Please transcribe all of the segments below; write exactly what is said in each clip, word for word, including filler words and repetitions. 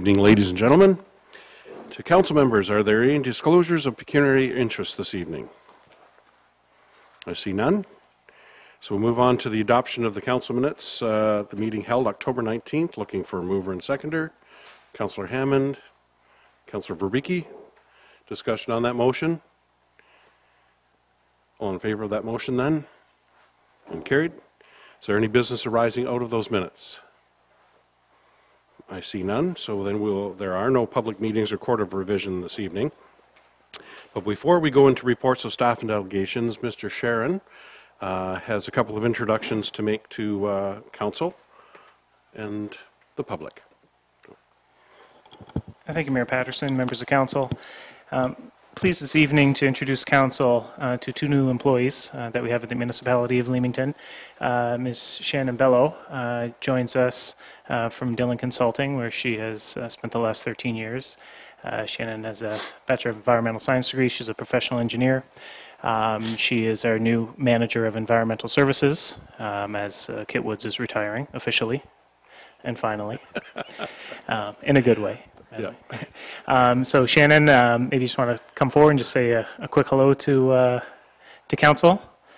evening, ladies and gentlemen. To council members, are there any disclosures of pecuniary interest this evening? I see none. So we'll move on to the adoption of the council minutes. Uh, the meeting held October nineteenth, looking for a mover and seconder. Councillor Hammond, Councillor Verbicki. Discussion on that motion? All in favor of that motion then? And carried. Is there any business arising out of those minutes? I see none, so then we'll, there are no public meetings or court of revision this evening. But before we go into reports of staff and delegations, Mister Sharon uh, has a couple of introductions to make to uh, council and the public. Thank you, Mayor Patterson, members of council. Um, pleased this evening to introduce council uh, to two new employees uh, that we have at the municipality of Leamington. Uh, Miz Shannon Bello uh, joins us uh, from Dillon Consulting, where she has uh, spent the last thirteen years. Uh, Shannon has a Bachelor of Environmental Science degree. She's a professional engineer. Um, she is our new Manager of Environmental Services um, as uh, Kit Woods is retiring officially and finally, uh, in a good way. Yeah. Um, so Shannon, um, maybe you just want to come forward and just say a, a quick hello to uh, to council.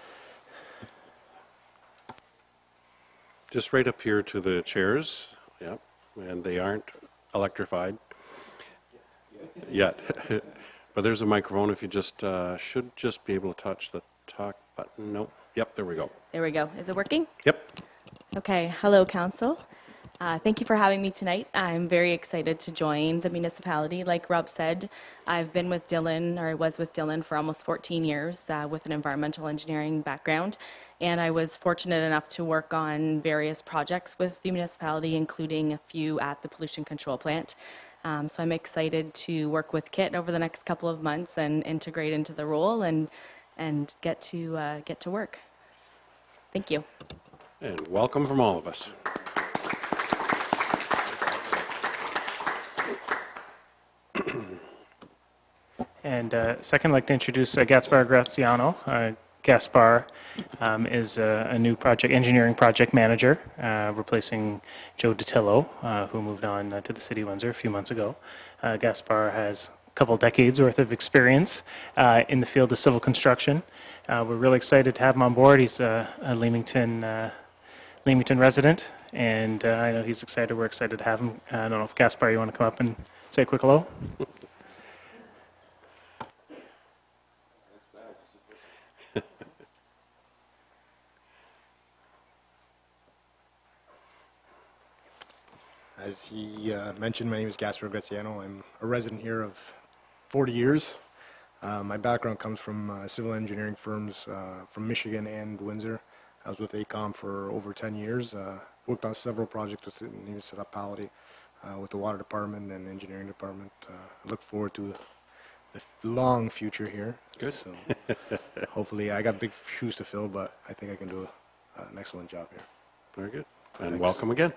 Just right up here to the chairs, yeah, and they aren't electrified yet. But there's a microphone. If you just uh, should just be able to touch the talk button. No. Yep. There we go. There we go. Is it working? Yep. Okay. Hello, council. Uh, thank you for having me tonight. I'm very excited to join the municipality. Like Rob said, I've been with Dillon, or I was with Dillon for almost fourteen years uh, with an environmental engineering background. And I was fortunate enough to work on various projects with the municipality, including a few at the pollution control plant. Um, so I'm excited to work with Kit over the next couple of months and integrate into the role and, and get to, uh, get to work. Thank you. And welcome from all of us. And uh, second, I'd like to introduce uh, Gaspar Graziano. Uh, Gaspar um, is a, a new project engineering project manager, uh, replacing Joe DiTillo, uh, who moved on uh, to the City of Windsor a few months ago. Uh, Gaspar has a couple decades worth of experience uh, in the field of civil construction. Uh, we're really excited to have him on board. He's a, a Leamington, uh, Leamington resident, and uh, I know he's excited. We're excited to have him. Uh, I don't know if Gaspar, you want to come up and say a quick hello? As he uh, mentioned, my name is Gaspar Graziano. I'm a resident here of forty years. Uh, my background comes from uh, civil engineering firms uh, from Michigan and Windsor. I was with A COM for over ten years. Uh, worked on several projects with the municipality, uh, with the water department and engineering department. Uh, I look forward to the long future here. Good. So hopefully, I got big shoes to fill, but I think I can do a, uh, an excellent job here. Very good. And Thanks. welcome again.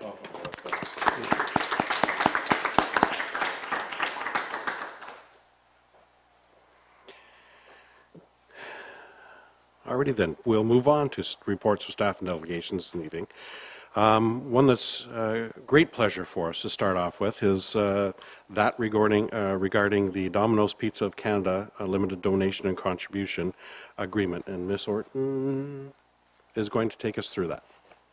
Alrighty then, we'll move on to reports of staff and delegations this evening. Um, one that's a uh, great pleasure for us to start off with is uh, that regarding, uh, regarding the Domino's Pizza of Canada uh, limited donation and contribution agreement. And Miz Orton is going to take us through that.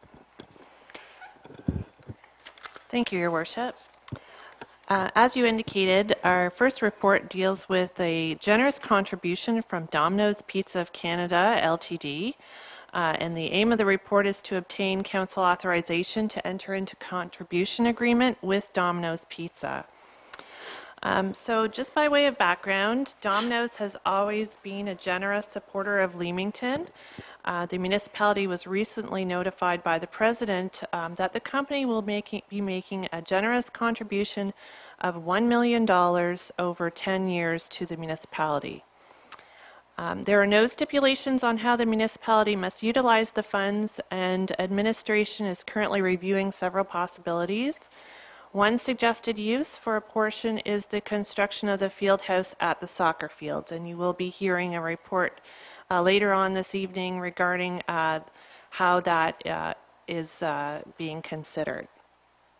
Thank you, Your Worship. Uh, as you indicated, our first report deals with a generous contribution from Domino's Pizza of Canada, L T D. Uh, and the aim of the report is to obtain council authorization to enter into contribution agreement with Domino's Pizza. Um, so just by way of background, Domino's has always been a generous supporter of Leamington. Uh, the municipality was recently notified by the President um, that the company will make, be making a generous contribution of one million dollars over ten years to the municipality. Um, there are no stipulations on how the municipality must utilize the funds, and administration is currently reviewing several possibilities. One suggested use for a portion is the construction of the field house at the soccer fields, and you will be hearing a report uh, later on this evening regarding uh, how that uh, is uh, being considered.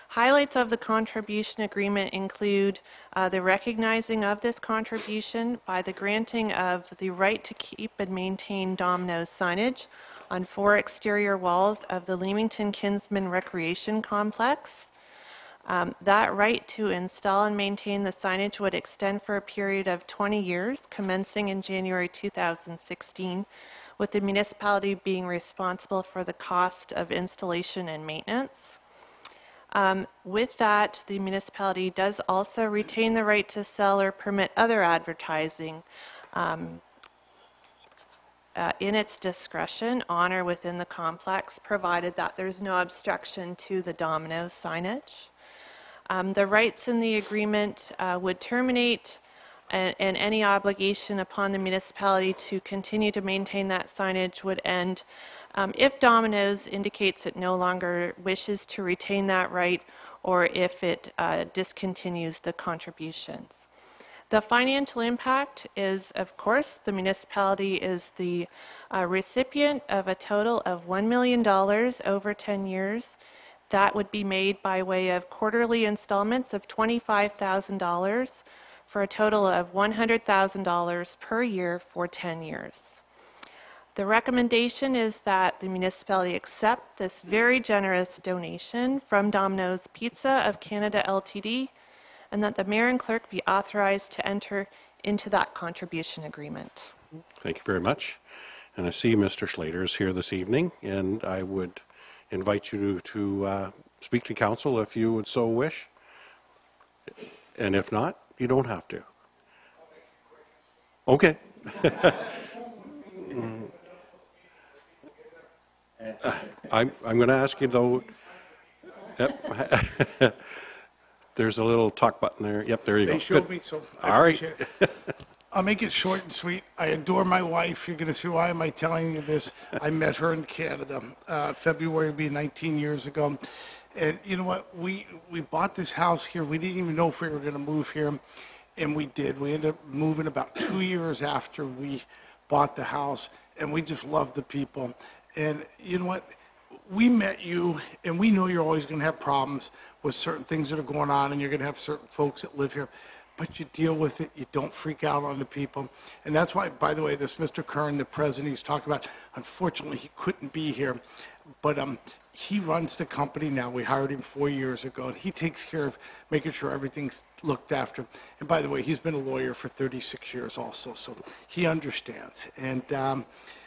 Highlights of the contribution agreement include uh, the recognizing of this contribution by the granting of the right to keep and maintain Domino's signage on four exterior walls of the Leamington Kinsman Recreation Complex. Um, that right to install and maintain the signage would extend for a period of twenty years, commencing in January two thousand sixteen, with the municipality being responsible for the cost of installation and maintenance. Um, with that, the municipality does also retain the right to sell or permit other advertising um, uh, in its discretion on or within the complex, provided that there's no obstruction to the Domino's signage. Um, the rights in the agreement uh, would terminate, and, and any obligation upon the municipality to continue to maintain that signage would end um, if Domino's indicates it no longer wishes to retain that right, or if it uh, discontinues the contributions. The financial impact is, of course, the municipality is the uh, recipient of a total of one million dollars over ten years. That would be made by way of quarterly installments of twenty-five thousand dollars for a total of one hundred thousand dollars per year for ten years. The recommendation is that the municipality accept this very generous donation from Domino's Pizza of Canada L T D, and that the mayor and clerk be authorized to enter into that contribution agreement. Thank you very much. And I see Mister Schlater is here this evening, and I would invite you to, to uh, speak to council if you would so wish. And if not, you don't have to. Okay. uh, I'm, I'm going to ask you, though. Yep. There's a little talk button there. Yep, there you They go. showed Good. me, so I All right. appreciate it. I'll make it short and sweet. I adore my wife. You're going to see why am I telling you this. I met her in Canada. Uh, February would be nineteen years ago. And you know what? We, we bought this house here. We didn't even know if we were going to move here. And we did. We ended up moving about two years after we bought the house. And we just loved the people. And you know what? We met you, and we know you're always going to have problems with certain things that are going on, and you're going to have certain folks that live here. But you deal with it. You don't freak out on the people. And that's why, by the way, this Mister Kern, the president, he's talking about, unfortunately, he couldn't be here. But um, he runs the company now. We hired him four years ago, and he takes care of making sure everything's looked after. And by the way, he's been a lawyer for thirty-six years also, so he understands. And um,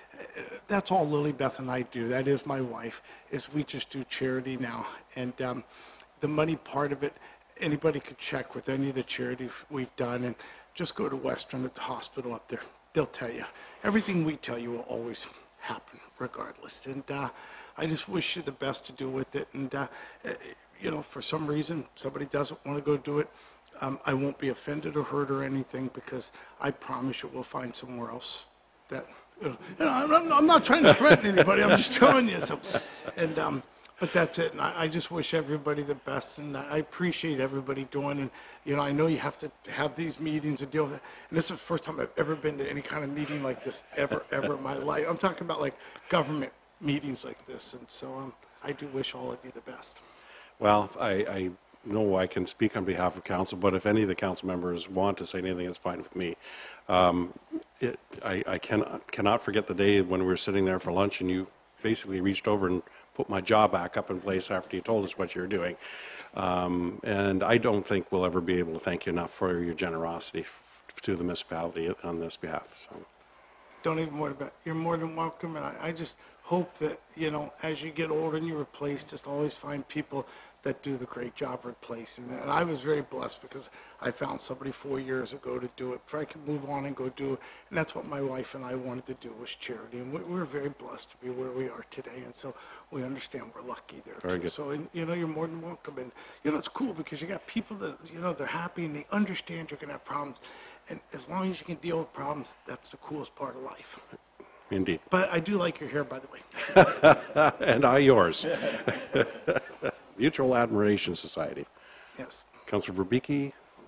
that's all Lily Beth and I do. That is my wife, is we just do charity now. And um, the money part of it, anybody could check with any of the charities we've done, and just go to Western at the hospital up there. They'll tell you. Everything we tell you will always happen regardless. And uh, I just wish you the best to do with it. And, uh, you know, for some reason, somebody doesn't want to go do it, um, I won't be offended or hurt or anything, because I promise you we'll find somewhere else that, you know, and I'm, I'm not trying to threaten anybody. I'm just telling you. So, and, um, But that's it, and I, I just wish everybody the best, and I appreciate everybody doing, and, you know, I know you have to have these meetings and deal with it, and this is the first time I've ever been to any kind of meeting like this, ever, ever in my life. I'm talking about, like, government meetings like this, and so um, I do wish all of you the best. Well, I, I know I can speak on behalf of council, but if any of the council members want to say anything, it's fine with me. Um, it, I, I cannot, cannot forget the day when we were sitting there for lunch, and you basically reached over and put my jaw back up in place after you told us what you're doing. Um, and I don't think we'll ever be able to thank you enough for your generosity f to the municipality on this behalf. So, don't even worry about it. You're more than welcome, and I, I just hope that, you know, as you get older and you replace, just always find people that do the great job replacing. And I was very blessed because I found somebody four years ago to do it. If I could move on and go do it, and that's what my wife and I wanted to do, was charity. And we're, we're very blessed to be where we are today, and so we understand we're lucky there. Very too. good. So, and, you know, you're more than welcome. And, you know, it's cool because you got people that, you know, they're happy and they understand you're going to have problems. And as long as you can deal with problems, that's the coolest part of life. indeed. But I do like your hair, by the way. And I yours. Mutual Admiration Society. Yes. Councillor Verbicki.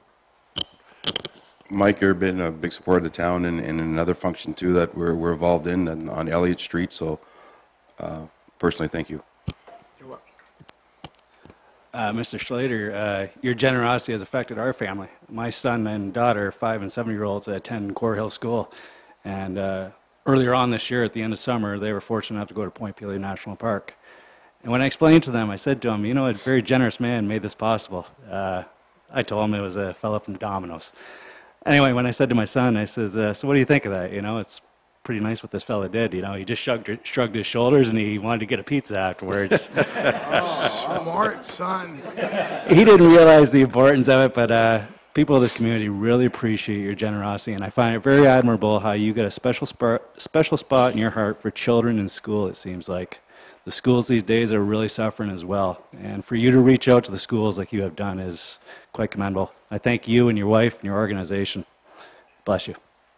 Mike, you've been a big supporter of the town, and, and another function too that we're, we're involved in and on Elliott Street, so uh, personally thank you. You're welcome. Uh, Mister Schlater, uh, your generosity has affected our family. My son and daughter, five and seven-year-olds, attend Core Hill School. And uh, earlier on this year, at the end of summer, they were fortunate enough to go to Point Pelee National Park. And when I explained to them, I said to them, you know, a very generous man made this possible. Uh, I told him it was a fellow from Domino's. Anyway, when I said to my son, I says, uh, so what do you think of that? You know, it's pretty nice what this fella did. You know, he just shrugged, shrugged his shoulders and he wanted to get a pizza afterwards. Oh, smart son. He didn't realize the importance of it, but uh, people of this community really appreciate your generosity, and I find it very admirable how you get a special, sp special spot in your heart for children in school, it seems like. The schools these days are really suffering as well, and for you to reach out to the schools like you have done is quite commendable. I thank you and your wife and your organization. Bless you.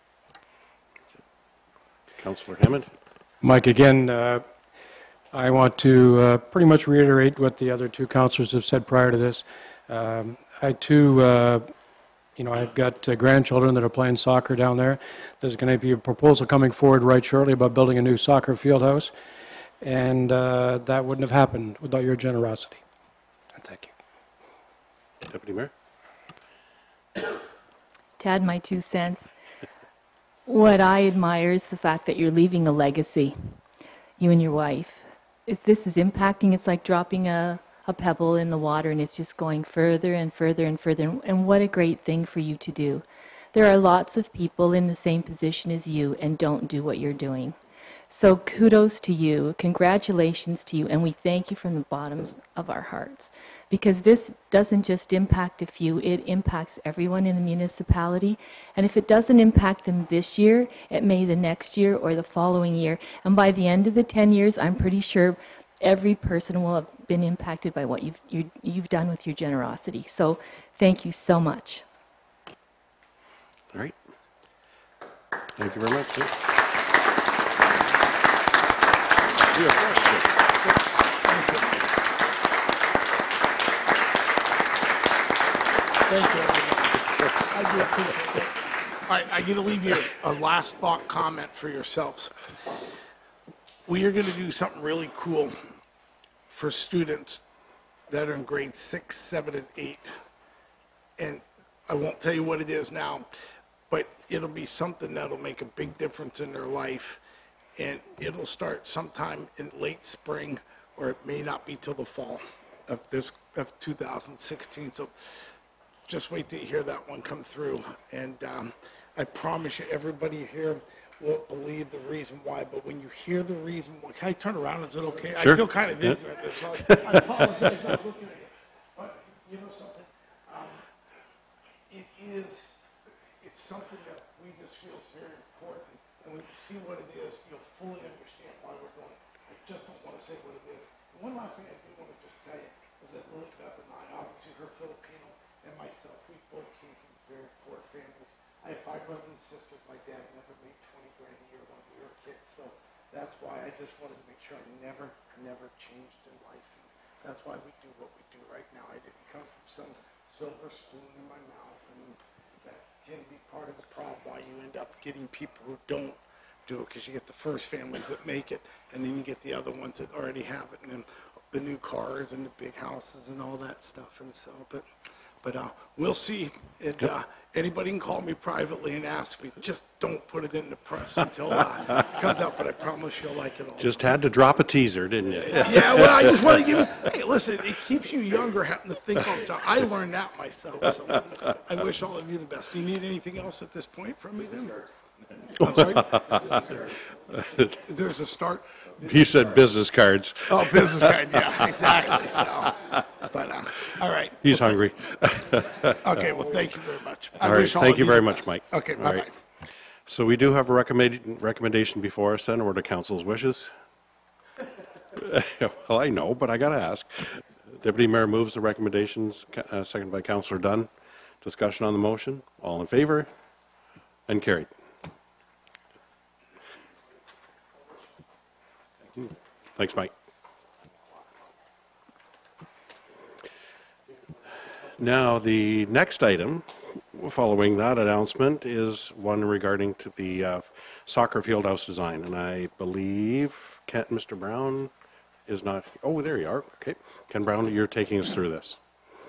Councillor Hammond. Mike, again, uh, I want to uh, pretty much reiterate what the other two councillors have said prior to this. Um, I too, uh, you know, I've got uh, grandchildren that are playing soccer down there. There's going to be a proposal coming forward right shortly about building a new soccer field house, and uh, that wouldn't have happened without your generosity. And thank you. Deputy Mayor. To add my two cents, what I admire is the fact that you're leaving a legacy, you and your wife. If this is impacting, it's like dropping a, a pebble in the water and it's just going further and further and further. And, and what a great thing for you to do. There are lots of people in the same position as you and don't do what you're doing. So kudos to you, congratulations to you, and we thank you from the bottoms of our hearts. Because this doesn't just impact a few, it impacts everyone in the municipality. And if it doesn't impact them this year, it may the next year or the following year. And by the end of the ten years, I'm pretty sure every person will have been impacted by what you've, you, you've done with your generosity. So thank you so much. All right. Thank you very much. Sir. Yeah, Thank you. I do appreciate it. All right, I'm going to leave you a last thought comment for yourselves. We are going to do something really cool for students that are in grades six, seven, and eight. And I won't tell you what it is now, but it'll be something that'll make a big difference in their life. And it'll start sometime in late spring, or it may not be till the fall of this of two thousand sixteen. So just wait to hear that one come through. And um, I promise you, everybody here won't believe the reason why, but when you hear the reason why, can I turn around? Is it okay? Sure. I feel kind of Yeah. ignorant. So I, I apologize for looking at it. But you know something? Um, it is, it's something that we just feel is very important. And when you see what it is, you'll fully understand why we're doing it. I just don't want to say what it is. One last thing I do want to just tell you is that Lily Beth and I, obviously her Filipino and myself, we both came from very poor families. I have five brothers and sisters. My dad never made twenty grand a year when we were kids. So that's why I just wanted to make sure I never, never changed in life. And that's why we do what we do right now. I didn't come from some silver spoon in my mouth, and that can be part of the problem why you end up getting people who don't do it, because you get the first families that make it, and then you get the other ones that already have it, and then the new cars and the big houses and all that stuff. And so, but but uh, we'll see. And uh, anybody can call me privately and ask me. Just don't put it in the press until uh, it comes out. But I promise you'll like it all. Just had to drop a teaser, didn't you? Yeah, well, I just want to give you, hey, listen, it keeps you younger having to think all the time. I learned that myself, so I wish all of you the best. Do you need anything else at this point from me then? I'm sorry? There's a start. He said business cards. Oh, business card, yeah, exactly, so, but, uh, all right. He's hungry. Okay, well, thank you very much. I All right, wish all thank of you very the much, best. Mike. Okay, All bye-bye. right. So we do have a recommended recommendation before us then, or to council's wishes? Well, I know, but I got to ask. Deputy Mayor moves the recommendations, uh, seconded by Councillor Dunn. Discussion on the motion. All in favor? And carried. Thanks, Mike. Now, the next item following that announcement is one regarding to the uh, soccer field house design. And I believe Kent, Mister Brown is not, oh, there you are. Okay. Ken Brown, you're taking us through this.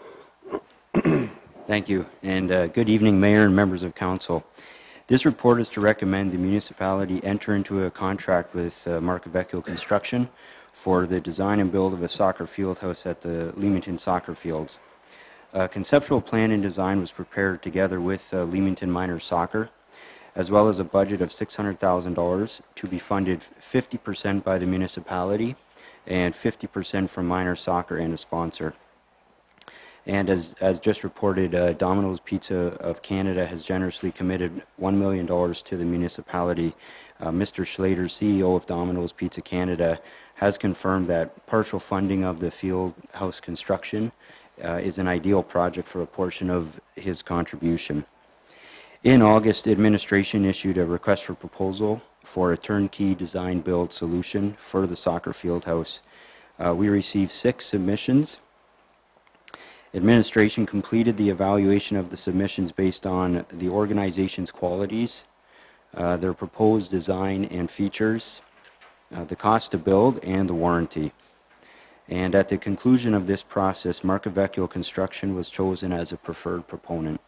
Thank you, and uh, good evening, Mayor and members of Council. This report is to recommend the municipality enter into a contract with uh, Marcavecchio Construction for the design and build of a soccer field house at the Leamington soccer fields. A conceptual plan and design was prepared together with uh, Leamington Minor Soccer, as well as a budget of six hundred thousand dollars to be funded fifty percent by the municipality and fifty percent from Minor Soccer and a sponsor. And as, as just reported, uh, Domino's Pizza of Canada has generously committed one million dollars to the municipality. Uh, Mister Schlater, C E O of Domino's Pizza Canada, has confirmed that partial funding of the field house construction uh, is an ideal project for a portion of his contribution. In August, administration issued a request for proposal for a turnkey design build solution for the soccer field house. Uh, we received six submissions. Administration completed the evaluation of the submissions based on the organization's qualities, uh, their proposed design and features, uh, the cost to build, and the warranty. And at the conclusion of this process, Marcavecchio Construction was chosen as a preferred proponent.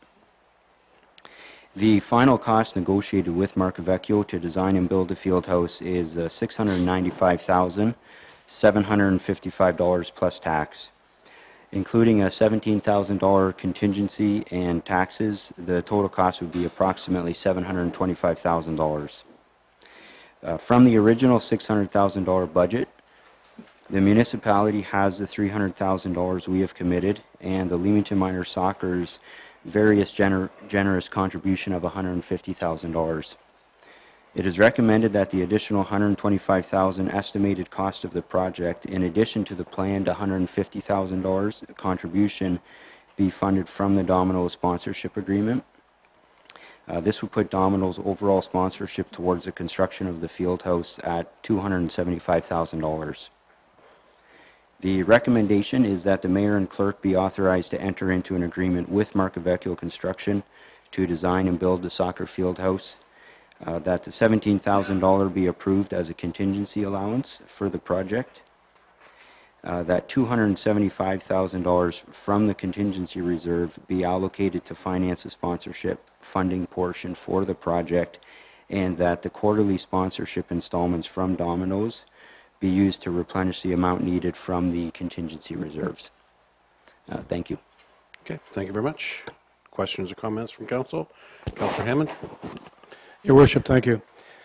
The final cost negotiated with Marcavecchio to design and build the field house is uh, six hundred ninety-five thousand seven hundred fifty-five dollars plus tax. Including a seventeen thousand dollars contingency and taxes, the total cost would be approximately seven hundred twenty-five thousand dollars. Uh, from the original six hundred thousand dollars budget, the municipality has the three hundred thousand dollars we have committed, and the Leamington Minor Soccer's various gener generous contribution of one hundred fifty thousand dollars. It is recommended that the additional one hundred twenty-five thousand dollars estimated cost of the project, in addition to the planned one hundred fifty thousand dollars contribution, be funded from the Domino's sponsorship agreement. Uh, this would put Domino's overall sponsorship towards the construction of the field house at two hundred seventy-five thousand dollars. The recommendation is that the mayor and clerk be authorized to enter into an agreement with Marcavecchio Construction to design and build the soccer field house. Uh, that the seventeen thousand dollars be approved as a contingency allowance for the project, uh, that two hundred seventy-five thousand dollars from the contingency reserve be allocated to finance the sponsorship funding portion for the project, and that the quarterly sponsorship installments from Domino's be used to replenish the amount needed from the contingency reserves. Uh, thank you. Okay, thank you very much. Questions or comments from council? Councillor Hammond? Your Worship, thank you.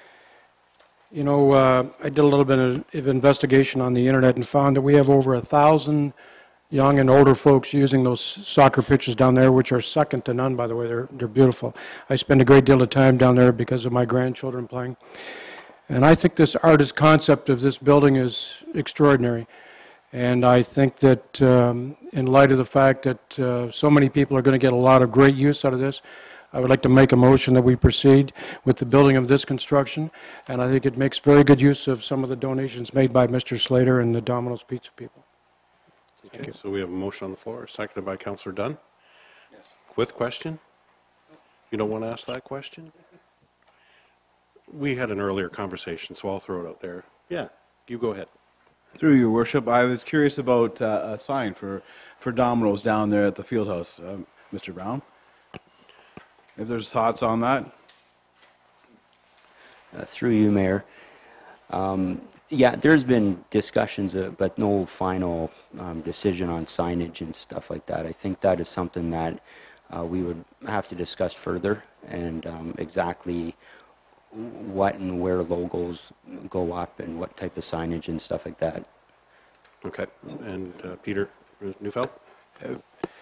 You know, uh, I did a little bit of, of investigation on the internet and found that we have over a thousand young and older folks using those soccer pitches down there, which are second to none, by the way. They're, they're beautiful. I spend a great deal of time down there because of my grandchildren playing. And I think this artist concept of this building is extraordinary. And I think that um, in light of the fact that uh, so many people are going to get a lot of great use out of this, I would like to make a motion that we proceed with the building of this construction, and I think it makes very good use of some of the donations made by Mister Schlater and the Domino's Pizza people. Okay, so we have a motion on the floor, seconded by Councillor Dunn. Yes. With question? You don't want to ask that question? We had an earlier conversation, so I'll throw it out there. Yeah, you go ahead. Through your worship, I was curious about uh, a sign for, for Domino's down there at the field house, um, Mister Brown. If there's thoughts on that? Uh, through you, Mayor. Um, yeah, there's been discussions, uh, but no final um, decision on signage and stuff like that. I think that is something that uh, we would have to discuss further, and um, exactly what and where logos go up and what type of signage and stuff like that. Okay. And uh, Peter Neufeld? Uh,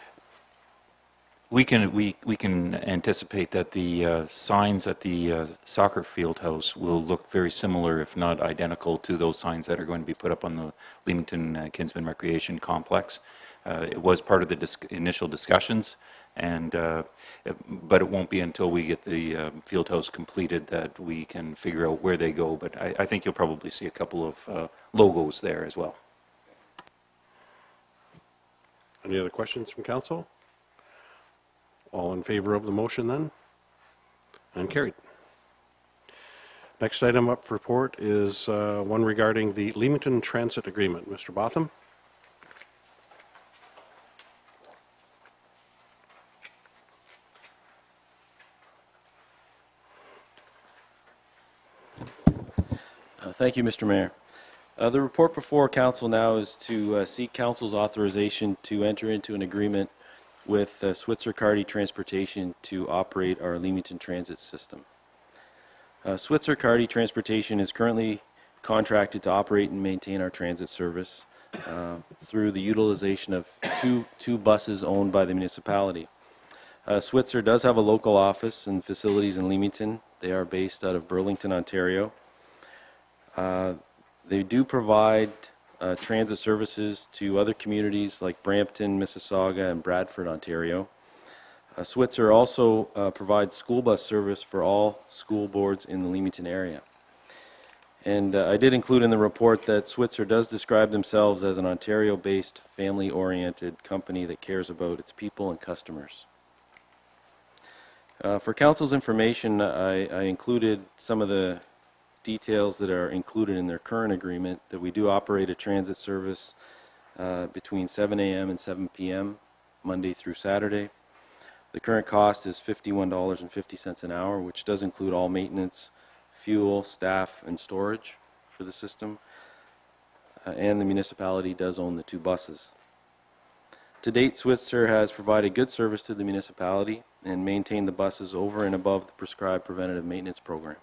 We can we we can anticipate that the uh, signs at the uh, soccer field house will look very similar, if not identical, to those signs that are going to be put up on the Leamington uh, Kinsman Recreation Complex. Uh, it was part of the dis initial discussions, and uh, it, but it won't be until we get the uh, field house completed that we can figure out where they go. But I, I think you'll probably see a couple of uh, logos there as well. Any other questions from council? All in favor of the motion then? And carried. Next item up for report is uh, one regarding the Leamington Transit Agreement. Mister Botham? Uh, thank you, Mister Mayor. Uh, the report before Council now is to uh, seek Council's authorization to enter into an agreement with uh, Switzer Carty Transportation to operate our Leamington Transit system. Uh, Switzer Carty Transportation is currently contracted to operate and maintain our transit service uh, through the utilization of two, two buses owned by the municipality. Uh, Switzer does have a local office and facilities in Leamington. They are based out of Burlington, Ontario. Uh, they do provide uh, transit services to other communities like Brampton, Mississauga, and Bradford, Ontario. Uh, Switzer also uh, provides school bus service for all school boards in the Leamington area. And uh, I did include in the report that Switzer does describe themselves as an Ontario-based, family-oriented company that cares about its people and customers. Uh, for Council's information, I, I included some of the details that are included in their current agreement, that we do operate a transit service uh, between seven A M and seven P M Monday through Saturday. The current cost is fifty-one dollars and fifty cents an hour, which does include all maintenance, fuel, staff, and storage for the system. Uh, and the municipality does own the two buses. To date, Switzer has provided good service to the municipality and maintained the buses over and above the prescribed preventative maintenance program.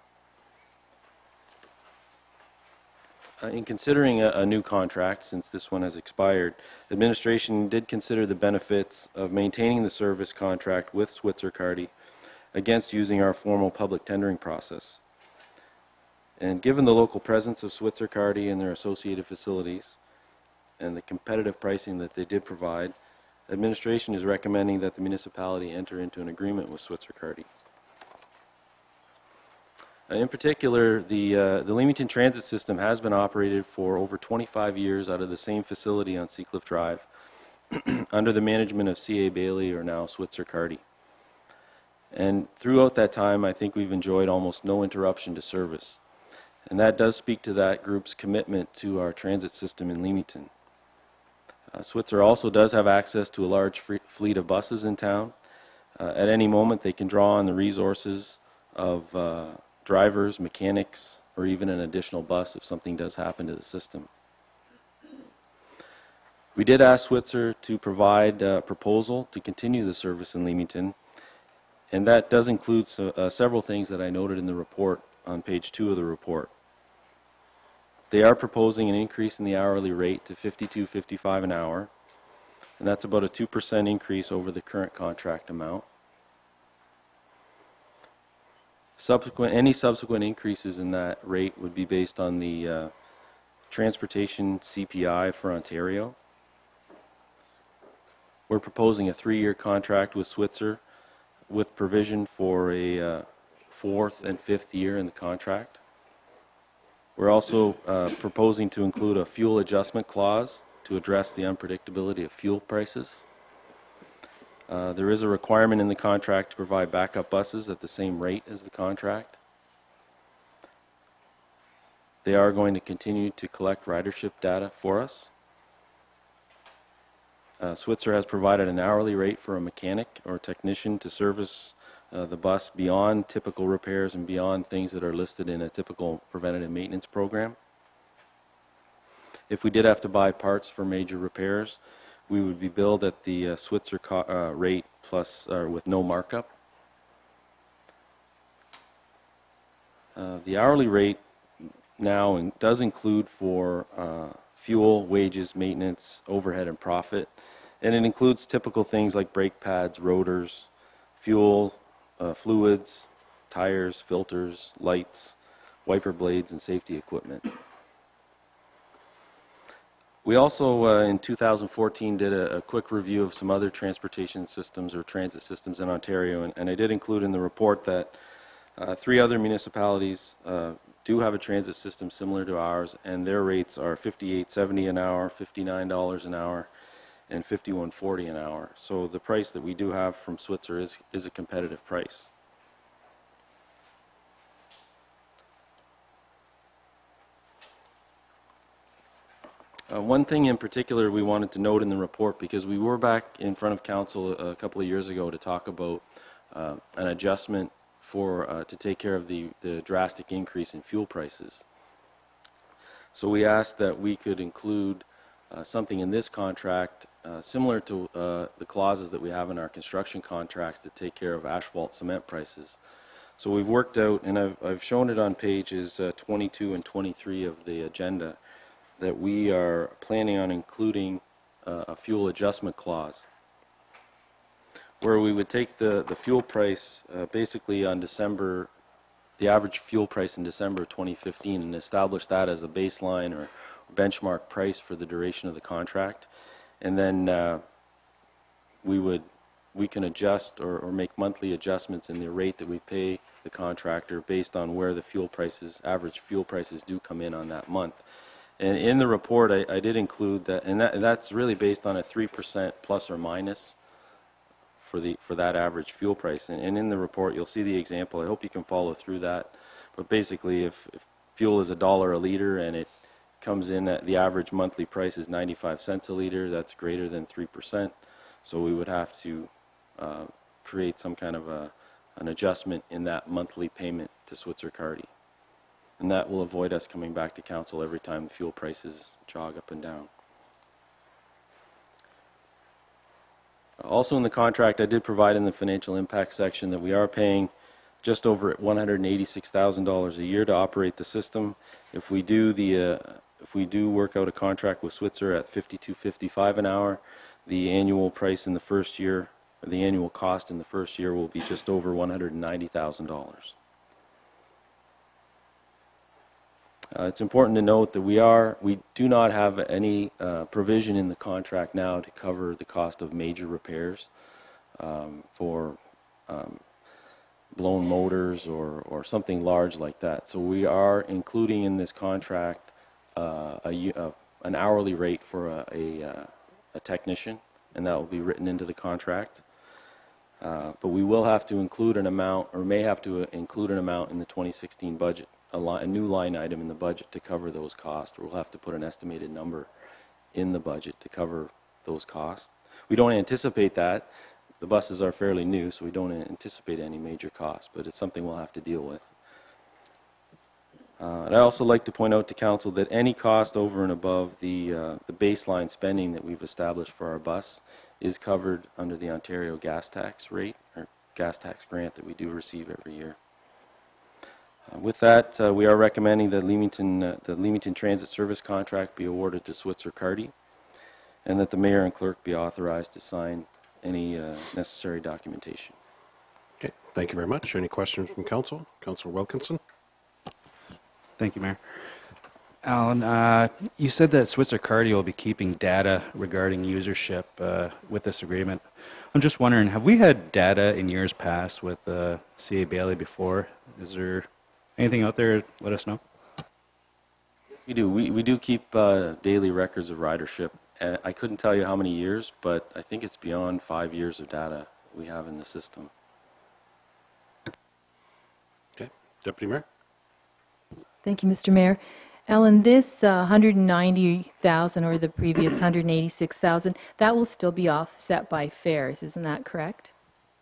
Uh, in considering a, a new contract, since this one has expired, administration did consider the benefits of maintaining the service contract with Switzer Carty against using our formal public tendering process. And given the local presence of Switzer Carty and their associated facilities and the competitive pricing that they did provide, administration is recommending that the municipality enter into an agreement with Switzer Carty. In particular, the, uh, the Leamington Transit System has been operated for over twenty-five years out of the same facility on Seacliff Drive under the management of C A Bailey, or now Switzer Carty. And throughout that time, I think we've enjoyed almost no interruption to service. And that does speak to that group's commitment to our transit system in Leamington. Uh, Switzer also does have access to a large fleet of buses in town. Uh, at any moment, they can draw on the resources of uh, drivers, mechanics, or even an additional bus if something does happen to the system. We did ask Switzer to provide a proposal to continue the service in Leamington, and that does include so, uh, several things that I noted in the report on page two of the report. They are proposing an increase in the hourly rate to fifty-two fifty-five an hour, and that's about a two percent increase over the current contract amount. Subsequent, any subsequent increases in that rate would be based on the uh, transportation C P I for Ontario. We're proposing a three-year contract with Switzer with provision for a uh, fourth and fifth year in the contract. We're also uh, proposing to include a fuel adjustment clause to address the unpredictability of fuel prices. Uh, there is a requirement in the contract to provide backup buses at the same rate as the contract. They are going to continue to collect ridership data for us. Uh, Switzer has provided an hourly rate for a mechanic or technician to service uh, the bus beyond typical repairs and beyond things that are listed in a typical preventative maintenance program. If we did have to buy parts for major repairs, we would be billed at the uh, Switzer co uh, rate plus uh, with no markup. Uh, the hourly rate now in, does include for uh, fuel, wages, maintenance, overhead, and profit, and it includes typical things like brake pads, rotors, fuel, uh, fluids, tires, filters, lights, wiper blades, and safety equipment. We also, uh, in two thousand fourteen, did a, a quick review of some other transportation systems or transit systems in Ontario, and, and I did include in the report that uh, three other municipalities uh, do have a transit system similar to ours, and their rates are fifty-eight seventy an hour, fifty-nine dollars an hour, and fifty-one forty an hour. So the price that we do have from Switzer is, is a competitive price. Uh, one thing in particular we wanted to note in the report, because we were back in front of council a, a couple of years ago to talk about uh, an adjustment for uh, to take care of the, the drastic increase in fuel prices. So we asked that we could include uh, something in this contract uh, similar to uh, the clauses that we have in our construction contracts to take care of asphalt cement prices. So we've worked out, and I've, I've shown it on pages uh, twenty-two and twenty-three of the agenda, that we are planning on including uh, a fuel adjustment clause where we would take the, the fuel price uh, basically on December, the average fuel price in December twenty fifteen, and establish that as a baseline or benchmark price for the duration of the contract. And then uh, we would we can adjust or, or make monthly adjustments in the rate that we pay the contractor based on where the fuel prices, average fuel prices do come in on that month. And in the report, I, I did include that, and that, that's really based on a three percent plus or minus for the for that average fuel price. And, and in the report, you'll see the example. I hope you can follow through that. But basically, if, if fuel is a dollar a liter and it comes in at the average monthly price is ninety-five cents a liter, that's greater than three percent. So we would have to uh, create some kind of a, an adjustment in that monthly payment to Switzer Carty. And that will avoid us coming back to council every time the fuel prices jog up and down. Also in the contract, I did provide in the financial impact section that we are paying just over one hundred eighty-six thousand dollars a year to operate the system. If we do the uh, if we do work out a contract with Switzer at fifty-two fifty-five an hour, the annual price in the first year, or the annual cost in the first year, will be just over one hundred ninety thousand dollars. Uh, it's important to note that we are, we do not have any uh, provision in the contract now to cover the cost of major repairs um, for um, blown motors or, or something large like that. So we are including in this contract uh, a, a, an hourly rate for a, a, uh, a technician, and that will be written into the contract. Uh, but we will have to include an amount, or may have to include an amount in the twenty sixteen budget. A, li a new line item in the budget to cover those costs. We'll have to put an estimated number in the budget to cover those costs. We don't anticipate that. The buses are fairly new, so we don't anticipate any major costs, but it's something we'll have to deal with. Uh, and I'd also like to point out to council that any cost over and above the, uh, the baseline spending that we've established for our bus is covered under the Ontario gas tax rate, or gas tax grant that we do receive every year. Uh, with that, uh, we are recommending that Leamington, uh, the Leamington Transit Service contract be awarded to Switzer Carty, and that the mayor and clerk be authorized to sign any uh, necessary documentation. Okay, thank you very much. Any questions from council? Councilor Wilkinson. Thank you, Mayor. Alan, uh, you said that Switzer Carty will be keeping data regarding usership uh, with this agreement. I'm just wondering, have we had data in years past with uh, C A Bailey before? Is there anything out there? Let us know. We do. We, we do keep uh, daily records of ridership. Uh, I couldn't tell you how many years, but I think it's beyond five years of data we have in the system. Okay. Deputy Mayor. Thank you, Mister Mayor. Ellen, this uh, one hundred ninety thousand or the previous one hundred eighty-six thousand, that will still be offset by fares, isn't that correct?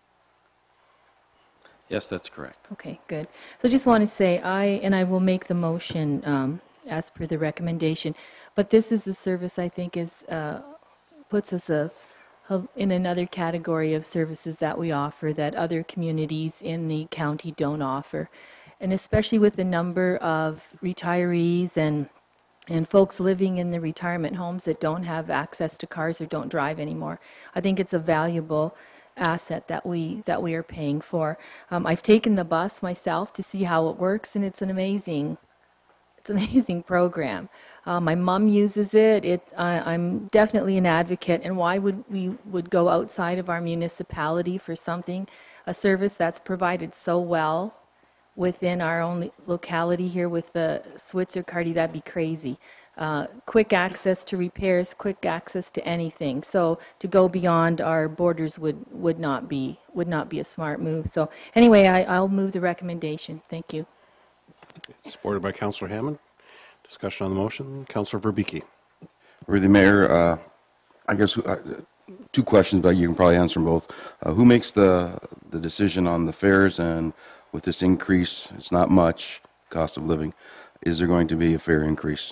Yes, that's correct. Okay, good. So I just want to say, I, and I will make the motion um, as per the recommendation, but this is a service I think is, uh, puts us a, a, in another category of services that we offer that other communities in the county don't offer. And especially with the number of retirees and and folks living in the retirement homes that don't have access to cars or don't drive anymore. I think it's a valuable asset that we that we are paying for. Um, I've taken the bus myself to see how it works, and it's an amazing, it's an amazing program. Uh, my mom uses it. It I, I'm definitely an advocate. And why would we would go outside of our municipality for something, a service that's provided so well within our own locality here with the Switzer Carty? That'd be crazy. Uh, quick access to repairs, quick access to anything. So to go beyond our borders would would not be would not be a smart move. So anyway, I, I'll move the recommendation. Thank you. Supported by Councillor Hammond. Discussion on the motion. Councillor Verbicki. Or the Mayor, uh, I guess uh, two questions, but you can probably answer them both. Uh, who makes the the decision on the fares, and with this increase, it's not much cost of living, is there going to be a fare increase?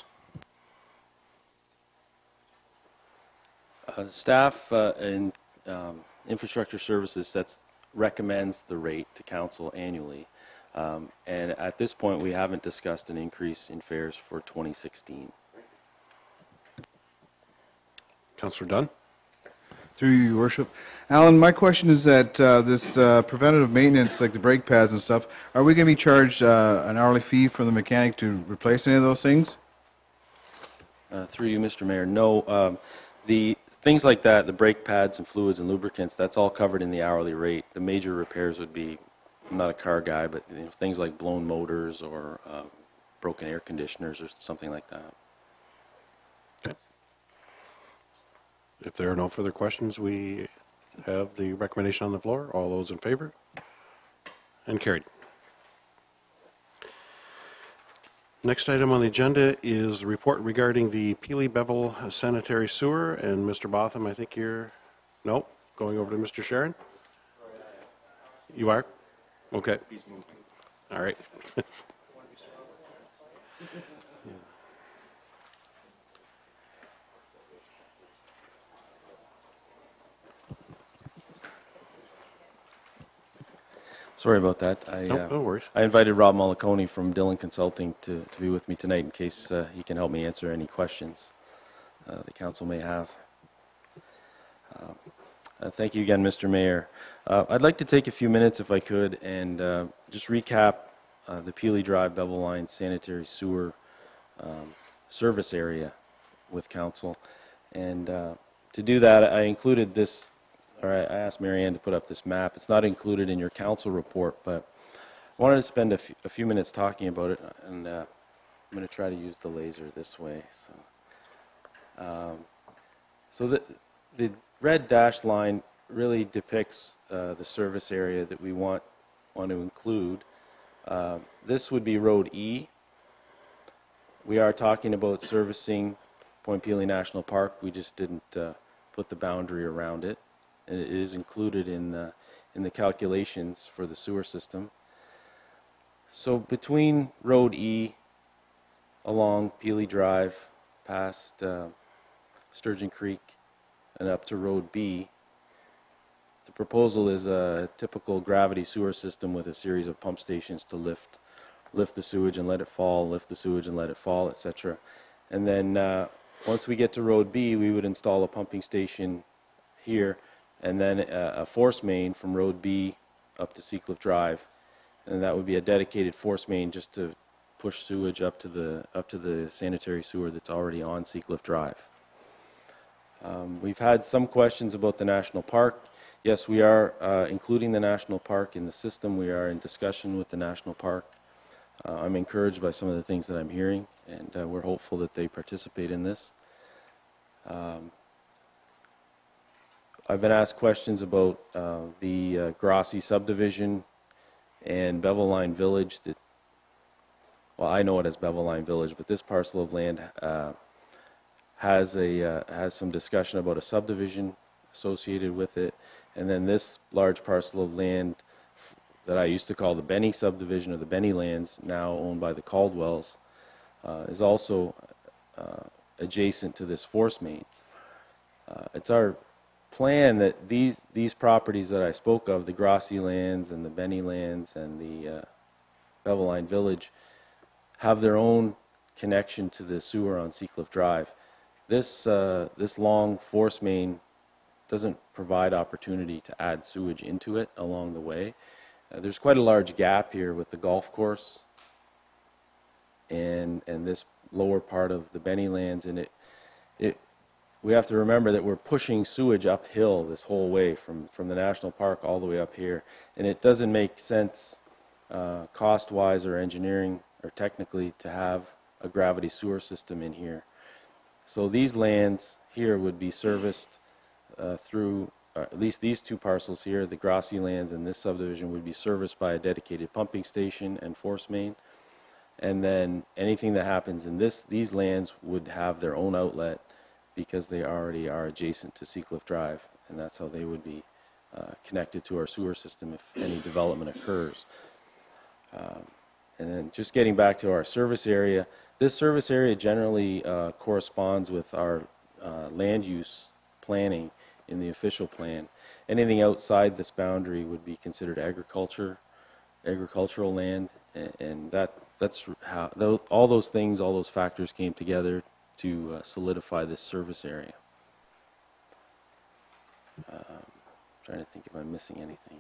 Uh, staff uh, and um, infrastructure services sets recommends the rate to council annually, um, and at this point we haven't discussed an increase in fares for twenty sixteen. Councillor Dunn. Through you, Your Worship. Alan, my question is that uh, this uh, preventative maintenance, like the brake pads and stuff, are we going to be charged uh, an hourly fee from the mechanic to replace any of those things? Uh, through you, Mister Mayor, no. Um, the things like that, the brake pads and fluids and lubricants, that's all covered in the hourly rate. The major repairs would be, I'm not a car guy, but you know, things like blown motors or uh, broken air conditioners or something like that. If there are no further questions, we have the recommendation on the floor. All those in favor? And carried. Next item on the agenda is the report regarding the Peely Bevel sanitary sewer. And Mister Botham, I think you're, no, going over to Mister Sharon? You are? Okay. All right. Sorry about that. I, No, uh, no worries. I invited Rob Mollicone from Dillon Consulting to, to be with me tonight in case uh, he can help me answer any questions uh, the council may have. Uh, uh, thank you again, Mister Mayor. Uh, I'd like to take a few minutes, if I could, and uh, just recap uh, the Peely Drive Bevel Line sanitary sewer um, service area with council. And uh, to do that, I included this. All right, I asked Marianne to put up this map. It's not included in your council report, but I wanted to spend a, a few minutes talking about it, and uh, I'm going to try to use the laser this way. So, um, so the, the red dashed line really depicts uh, the service area that we want, want to include. Uh, this would be Road E. We are talking about servicing Point Peely National Park. We just didn't uh, put the boundary around it. And it is included in the, in the calculations for the sewer system. So between Road E, along Peely Drive, past uh, Sturgeon Creek, and up to Road B, the proposal is a typical gravity sewer system with a series of pump stations to lift, lift the sewage and let it fall, lift the sewage and let it fall, et cetera. And then uh, once we get to Road B, we would install a pumping station here, and then a, a force main from Road B up to Seacliff Drive, and that would be a dedicated force main just to push sewage up to the up to the sanitary sewer that's already on Seacliff Drive. Um, we've had some questions about the national park. Yes, we are uh, including the national park in the system. We are in discussion with the national park. Uh, I'm encouraged by some of the things that I'm hearing, and uh, we're hopeful that they participate in this. Um, I've been asked questions about uh, the uh, Grossi subdivision and Bevel Line Village. That, well, I know it as Bevel Line Village, but this parcel of land uh, has a uh, has some discussion about a subdivision associated with it, and then this large parcel of land that I used to call the Benny subdivision, or the Benny lands, now owned by the Caldwells, uh, is also uh, adjacent to this force main. Uh, it's our plan that these these properties that I spoke of, the Grossi lands and the Benny lands and the uh, Bevel Line Village, have their own connection to the sewer on Seacliff Drive. This uh, this long force main doesn't provide opportunity to add sewage into it along the way. Uh, there's quite a large gap here with the golf course and and this lower part of the Benny lands, and it it we have to remember that we're pushing sewage uphill this whole way from, from the national park all the way up here. And it doesn't make sense uh, cost-wise or engineering or technically to have a gravity sewer system in here. So these lands here would be serviced uh, through, uh, at least these two parcels here, the Grossi lands and this subdivision would be serviced by a dedicated pumping station and force main. And then anything that happens in this, these lands would have their own outlet because they already are adjacent to Seacliff Drive, and that's how they would be uh, connected to our sewer system if any development occurs. Um, and then just getting back to our service area, this service area generally uh, corresponds with our uh, land use planning in the official plan. Anything outside this boundary would be considered agriculture, agricultural land, and, and that that's how those, all those things, all those factors came together to uh, solidify this service area. Um, trying to think if I'm missing anything.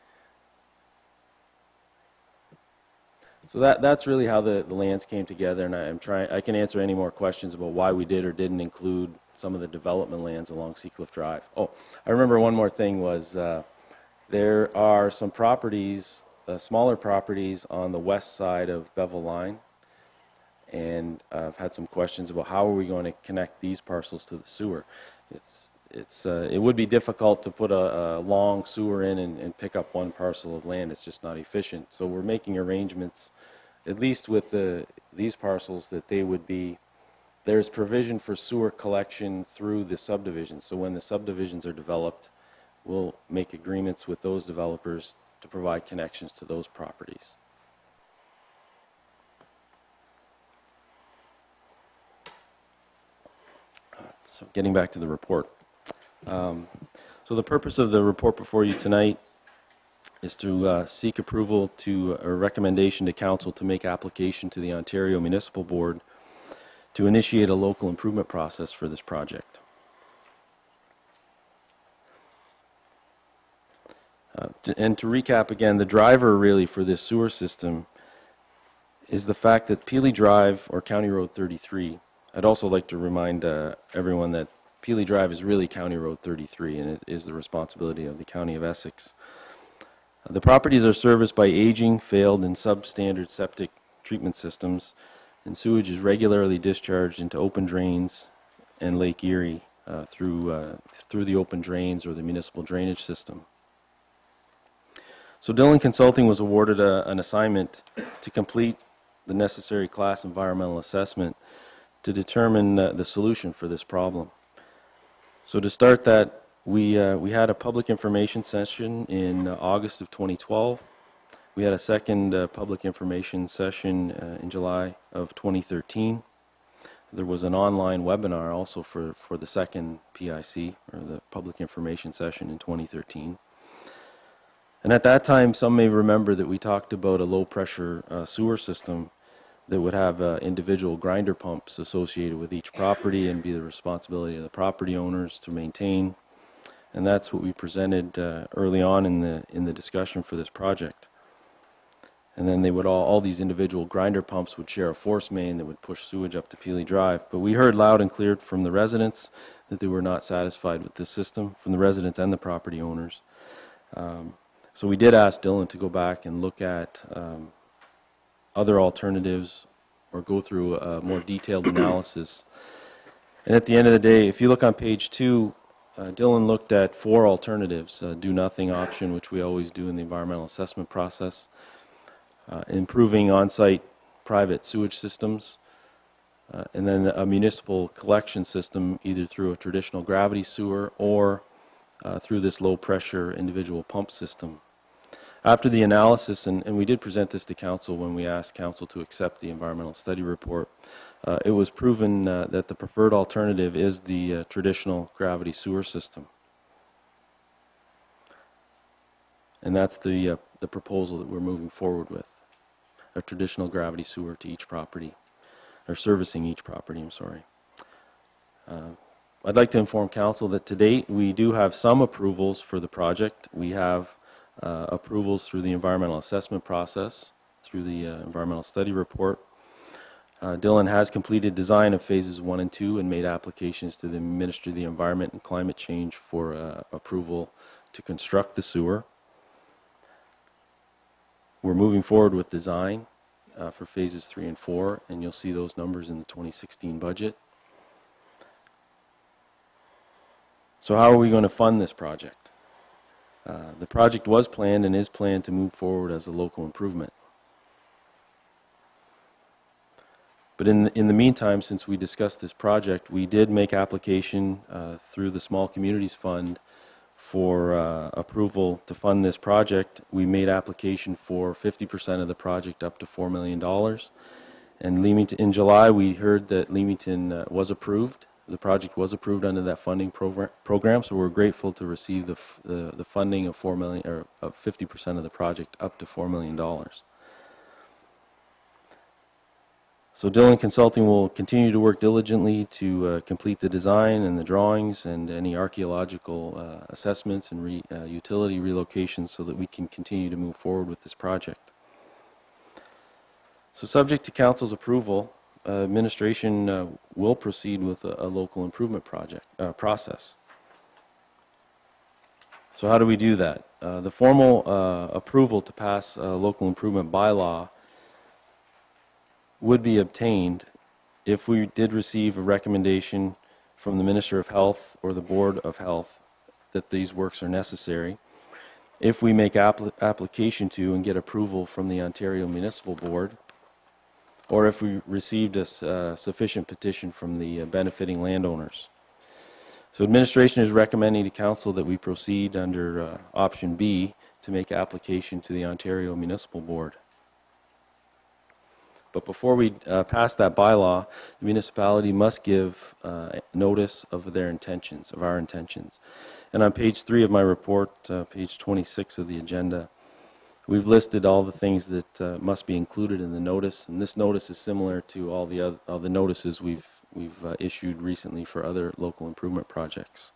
So that that's really how the, the lands came together, and I, I'm trying. I can answer any more questions about why we did or didn't include some of the development lands along Seacliff Drive. Oh, I remember one more thing was uh, there are some properties, uh, smaller properties on the west side of Bevel Line, and uh, I've had some questions about how are we going to connect these parcels to the sewer. It's it's uh, it would be difficult to put a, a long sewer in and, and pick up one parcel of land. It's just not efficient. So we're making arrangements, at least with the these parcels, that they would be. There's provision for sewer collection through the subdivisions. So when the subdivisions are developed, we'll make agreements with those developers to provide connections to those properties. Uh, so getting back to the report. Um, so the purpose of the report before you tonight is to uh, seek approval to a recommendation to council to make application to the Ontario Municipal Board to initiate a local improvement process for this project. Uh, to, and to recap again, the driver really for this sewer system is the fact that Peely Drive, or County Road thirty-three, I'd also like to remind uh, everyone that Peely Drive is really County Road thirty-three, and it is the responsibility of the County of Essex. Uh, the properties are serviced by aging, failed, and substandard septic treatment systems, and sewage is regularly discharged into open drains and Lake Erie uh, through, uh, through the open drains or the municipal drainage system. So Dillon Consulting was awarded a, an assignment to complete the necessary class environmental assessment to determine uh, the solution for this problem. So to start that, we, uh, we had a public information session in uh, August of twenty twelve. We had a second uh, public information session uh, in July of twenty thirteen. There was an online webinar also for, for the second P I C, or the public information session in twenty thirteen. And at that time, some may remember that we talked about a low-pressure uh, sewer system that would have uh, individual grinder pumps associated with each property and be the responsibility of the property owners to maintain. And that's what we presented uh, early on in the, in the discussion for this project. And then they would all, all these individual grinder pumps would share a force main that would push sewage up to Peely Drive. But we heard loud and clear from the residents that they were not satisfied with this system, from the residents and the property owners. Um, so we did ask Dillon to go back and look at um, other alternatives or go through a more detailed analysis. And at the end of the day, if you look on page two, uh, Dillon looked at four alternatives. Uh, do nothing option, which we always do in the environmental assessment process. Uh, improving on-site private sewage systems, uh, and then a municipal collection system either through a traditional gravity sewer or uh, through this low-pressure individual pump system. After the analysis, and, and we did present this to council when we asked council to accept the environmental study report, uh, it was proven uh, that the preferred alternative is the uh, traditional gravity sewer system. And that's the, uh, the proposal that we're moving forward with. A traditional gravity sewer to each property, or servicing each property, I'm sorry. Uh, I'd like to inform council that to date we do have some approvals for the project. We have uh, approvals through the environmental assessment process, through the uh, environmental study report. Uh, Dillon has completed design of phases one and two and made applications to the Ministry of the Environment and Climate Change for uh, approval to construct the sewer. We're moving forward with design uh, for phases three and four, and you'll see those numbers in the twenty sixteen budget. So how are we going to fund this project? Uh, the project was planned and is planned to move forward as a local improvement. But in, in the meantime, since we discussed this project, we did make application uh, through the Small Communities Fund for uh, approval to fund this project. We made application for fifty percent of the project up to four million dollars. And Leamington, in July, we heard that Leamington uh, was approved. The project was approved under that funding program, program so we're grateful to receive the, f the, the funding of four million dollars, or of fifty percent of the project up to four million dollars. So Dillon Consulting will continue to work diligently to uh, complete the design and the drawings and any archaeological uh, assessments and re, uh, utility relocations so that we can continue to move forward with this project. So subject to Council's approval, uh, administration uh, will proceed with a, a local improvement project uh, process. So how do we do that? Uh, the formal uh, approval to pass a local improvement bylaw would be obtained if we did receive a recommendation from the Minister of Health or the Board of Health that these works are necessary, if we make apl application to and get approval from the Ontario Municipal Board, or if we received a uh, sufficient petition from the uh, benefiting landowners. So administration is recommending to Council that we proceed under uh, option B to make application to the Ontario Municipal Board. But before we uh, pass that bylaw, the municipality must give uh, notice of their intentions, of our intentions. And on page three of my report, uh, page twenty-six of the agenda, we've listed all the things that uh, must be included in the notice. And this notice is similar to all the other all the notices we've we've uh, issued recently for other local improvement projects.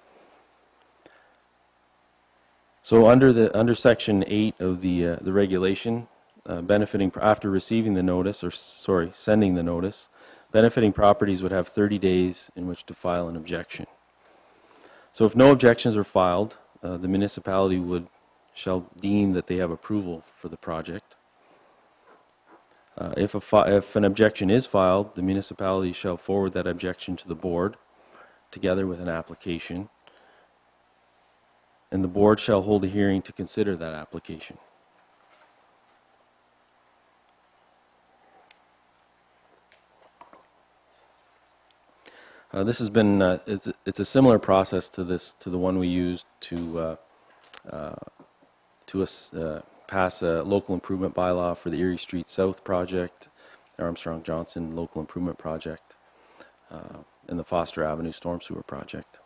So under the under section eight of the uh, the regulation, Uh, benefiting, after receiving the notice, or sorry, sending the notice, benefiting properties would have thirty days in which to file an objection. So if no objections are filed, uh, the municipality would, shall deem that they have approval for the project. Uh, if, a fi if an objection is filed, the municipality shall forward that objection to the board, together with an application, and the board shall hold a hearing to consider that application. Uh, this has been, uh, it's, it's a similar process to this, to the one we used to, uh, uh, to uh, pass a local improvement bylaw for the Erie Street South project, Armstrong Johnson local improvement project, uh, and the Foster Avenue storm sewer project.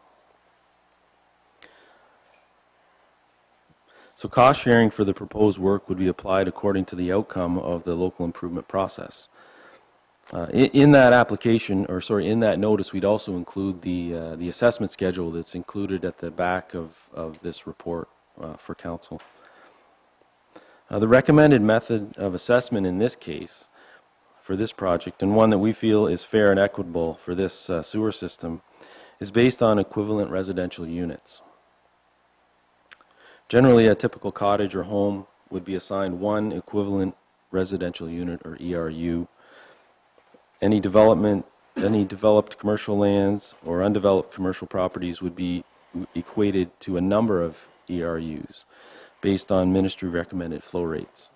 So cost sharing for the proposed work would be applied according to the outcome of the local improvement process. Uh, in, in that application, or sorry, in that notice, we'd also include the uh, the assessment schedule that's included at the back of of this report uh, for council. Uh, the recommended method of assessment in this case, for this project, and one that we feel is fair and equitable for this uh, sewer system, is based on equivalent residential units. Generally, a typical cottage or home would be assigned one equivalent residential unit, or E R U. Any development, any developed commercial lands or undeveloped commercial properties would be equated to a number of E R Us based on ministry recommended flow rates.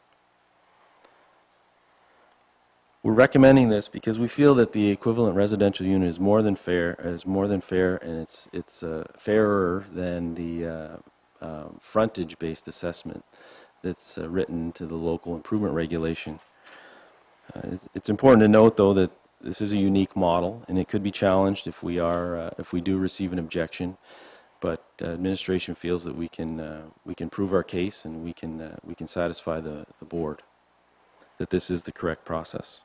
We're recommending this because we feel that the equivalent residential unit is more than fair, is more than fair, and it's it's uh, fairer than the uh, uh, frontage-based assessment that's uh, written to the local improvement regulation. Uh, it's important to note, though, that this is a unique model, and it could be challenged if we are, uh, if we do receive an objection. But uh, administration feels that we can, uh, we can prove our case, and we can, uh, we can satisfy the, the board that this is the correct process.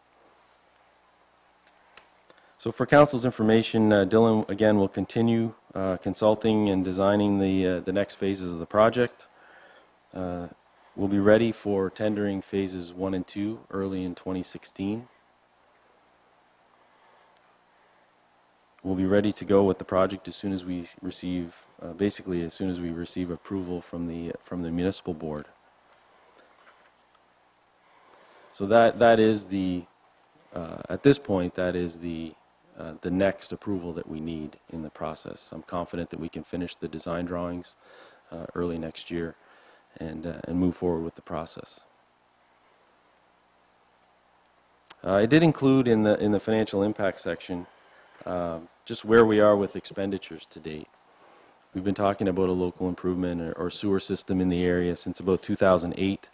So, for council's information, uh, Dillon again will continue uh, consulting and designing the uh, the next phases of the project. Uh, We'll be ready for tendering phases one and two early in twenty sixteen. We'll be ready to go with the project as soon as we receive, uh, basically as soon as we receive approval from the from the municipal board. So that that is the uh, at this point that is the uh, the next approval that we need in the process. I'm confident that we can finish the design drawings uh, early next year. And, uh, and move forward with the process. Uh, I did include in the in the financial impact section uh, just where we are with expenditures to date. We've been talking about a local improvement or, or sewer system in the area since about two thousand eight.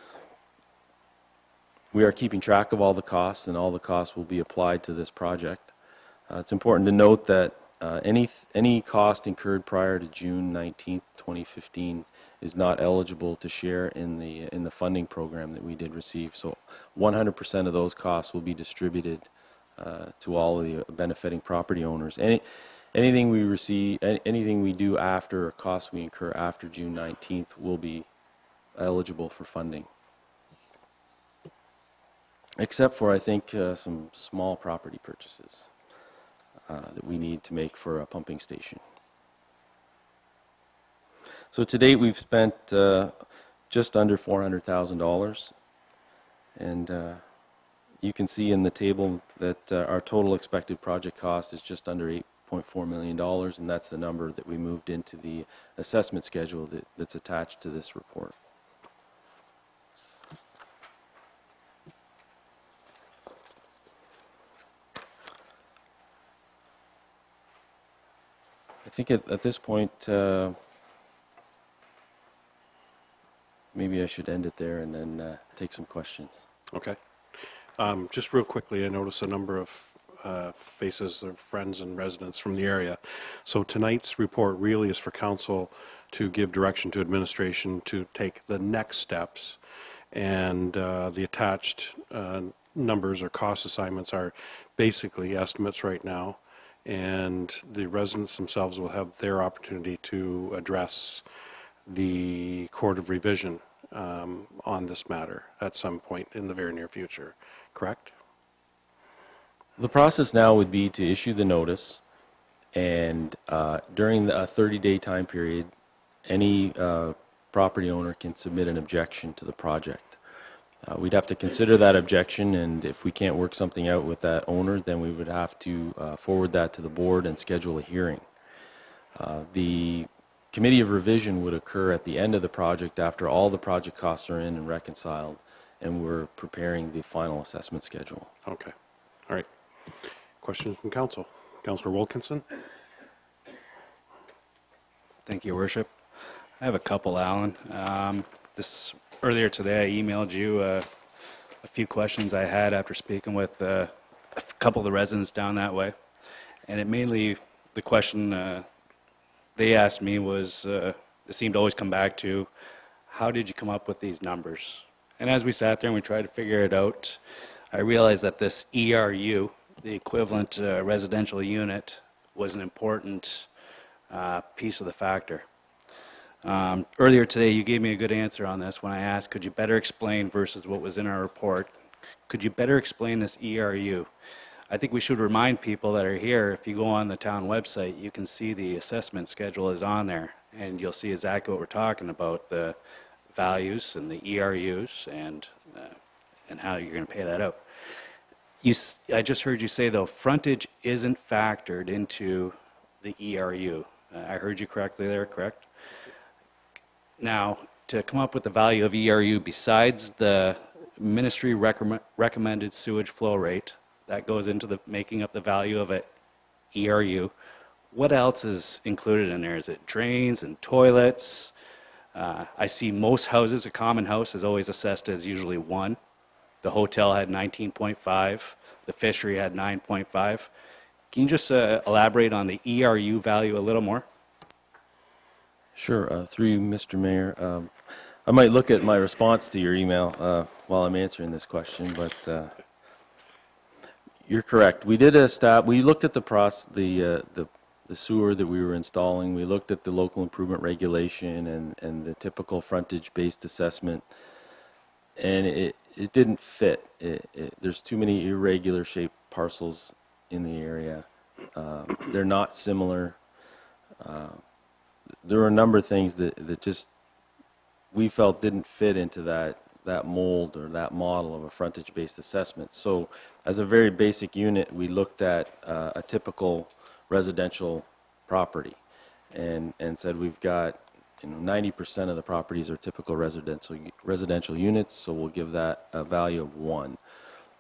We are keeping track of all the costs, and all the costs will be applied to this project. Uh, it's important to note that uh, any any cost incurred prior to June nineteenth, twenty fifteen, is not eligible to share in the in the funding program that we did receive. So, one hundred percent of those costs will be distributed uh, to all of the benefiting property owners. Any anything we receive, anything we do after, or costs we incur after June nineteenth, will be eligible for funding. Except for, I think, uh, some small property purchases uh, that we need to make for a pumping station. So to date, we've spent uh, just under four hundred thousand dollars. And uh, you can see in the table that uh, our total expected project cost is just under eight point four million dollars, and that's the number that we moved into the assessment schedule that, that's attached to this report. I think at, at this point, uh, maybe I should end it there and then uh, take some questions. Okay. Um, just real quickly, I noticed a number of uh, faces of friends and residents from the area. So tonight's report really is for council to give direction to administration to take the next steps, and uh, the attached uh, numbers or cost assignments are basically estimates right now. And the residents themselves will have their opportunity to address the Court of Revision um, on this matter at some point in the very near future, correct? The process now would be to issue the notice, and uh, during the thirty-day time period, any uh, property owner can submit an objection to the project. Uh, we'd have to consider that objection, and if we can't work something out with that owner, then we would have to uh, forward that to the board and schedule a hearing. Uh, the committee of revision would occur at the end of the project after all the project costs are in and reconciled, and we're preparing the final assessment schedule. Okay. All right. Questions from council? Councillor Wilkinson? Thank you, Your Worship. I have a couple, Alan. Um, this earlier today, I emailed you uh, a few questions I had after speaking with uh, a couple of the residents down that way, and it mainly the question uh, they asked me was uh, it seemed to always come back to, how did you come up with these numbers? And as we sat there and we tried to figure it out, I realized that this E R U, the equivalent uh, residential unit, was an important uh, piece of the factor. Um, earlier today, you gave me a good answer on this when I asked, could you better explain versus what was in our report? Could you better explain this E R U? I think we should remind people that are here, if you go on the town website, you can see the assessment schedule is on there, and you'll see exactly what we're talking about, the values and the E R Us and, uh, and how you're going to pay that out. You, I just heard you say, though, frontage isn't factored into the E R U. Uh, I heard you correctly there, correct? Now, to come up with the value of E R U besides the ministry recommend, recommended sewage flow rate, that goes into the making up the value of a E R U, what else is included in there? Is it drains and toilets? Uh, I see most houses, a common house is always assessed as usually one. The hotel had nineteen point five. The fishery had nine point five. Can you just uh, elaborate on the E R U value a little more? Sure. Uh, through you, Mister Mayor, um, I might look at my response to your email uh, while I'm answering this question, but uh, you're correct. We did a stop. We looked at the process, the uh, the the sewer that we were installing. We looked at the local improvement regulation and and the typical frontage-based assessment, and it it didn't fit. It, it, there's too many irregular shaped parcels in the area. Uh, they're not similar. Uh, there were a number of things that that just we felt didn't fit into that that mold or that model of a frontage-based assessment. So as a very basic unit, we looked at uh, a typical residential property and and said we've got, you know, ninety percent of the properties are typical residential residential units, so we'll give that a value of one.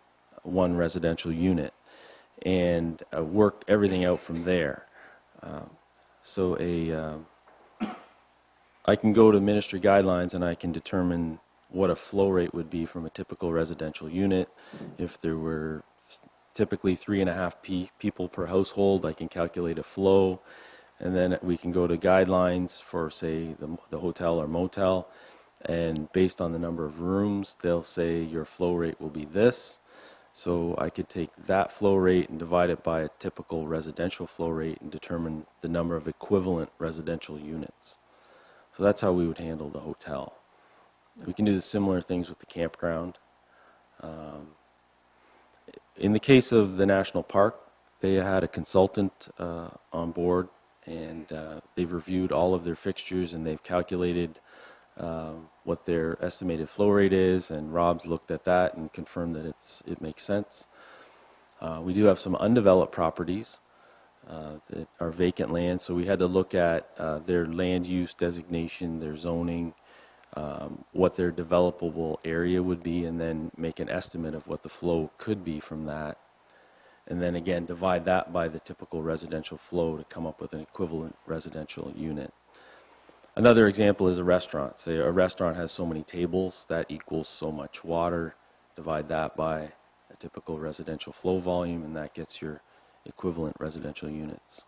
one residential unit and uh, work everything out from there. Uh, so a, uh, I can go to ministry guidelines and I can determine what a flow rate would be from a typical residential unit. If there were typically three and a half pe people per household, I can calculate a flow, and then we can go to guidelines for, say, the, the hotel or motel, and based on the number of rooms, they'll say your flow rate will be this. So I could take that flow rate and divide it by a typical residential flow rate and determine the number of equivalent residential units. So that's how we would handle the hotel. We can do the similar things with the campground. Um, in the case of the national park, they had a consultant uh, on board, and uh, they've reviewed all of their fixtures and they've calculated uh, what their estimated flow rate is, and Rob's looked at that and confirmed that it's it makes sense. Uh, we do have some undeveloped properties uh, that are vacant land, so we had to look at uh, their land use designation, their zoning, Um, what their developable area would be, and then make an estimate of what the flow could be from that. And then again, divide that by the typical residential flow to come up with an equivalent residential unit. Another example is a restaurant. Say a restaurant has so many tables, that equals so much water. Divide that by a typical residential flow volume, and that gets your equivalent residential units.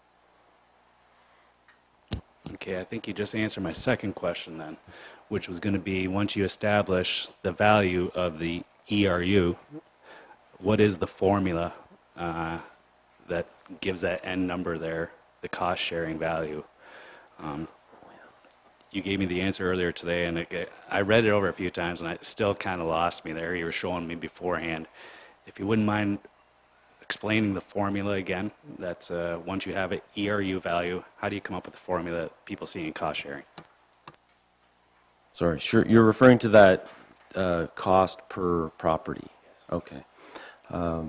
Okay, I think you just answered my second question then, which was going to be, once you establish the value of the E R U, what is the formula uh, that gives that end number there, the cost sharing value? Um, you gave me the answer earlier today, and it, I read it over a few times, and it still kind of lost me there. You were showing me beforehand. If you wouldn't mind explaining the formula again, that uh, once you have an E R U value, how do you come up with the formula that people see in cost sharing? Sorry, sure. You're referring to that uh, cost per property. Okay. Um,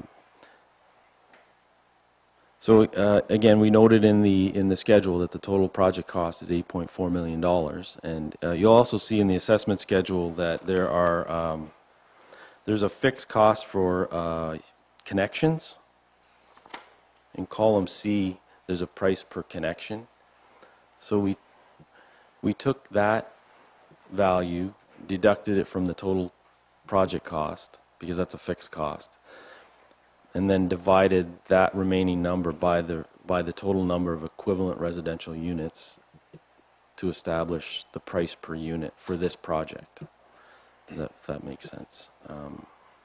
so uh, again, we noted in the in the schedule that the total project cost is eight point four million dollars, and uh, you'll also see in the assessment schedule that there are um, there's a fixed cost for uh, connections. In column C, there's a price per connection. So we we took that value, deducted it from the total project cost, because that's a fixed cost, and then divided that remaining number by the by the total number of equivalent residential units to establish the price per unit for this project. Does that, if that makes sense? Um,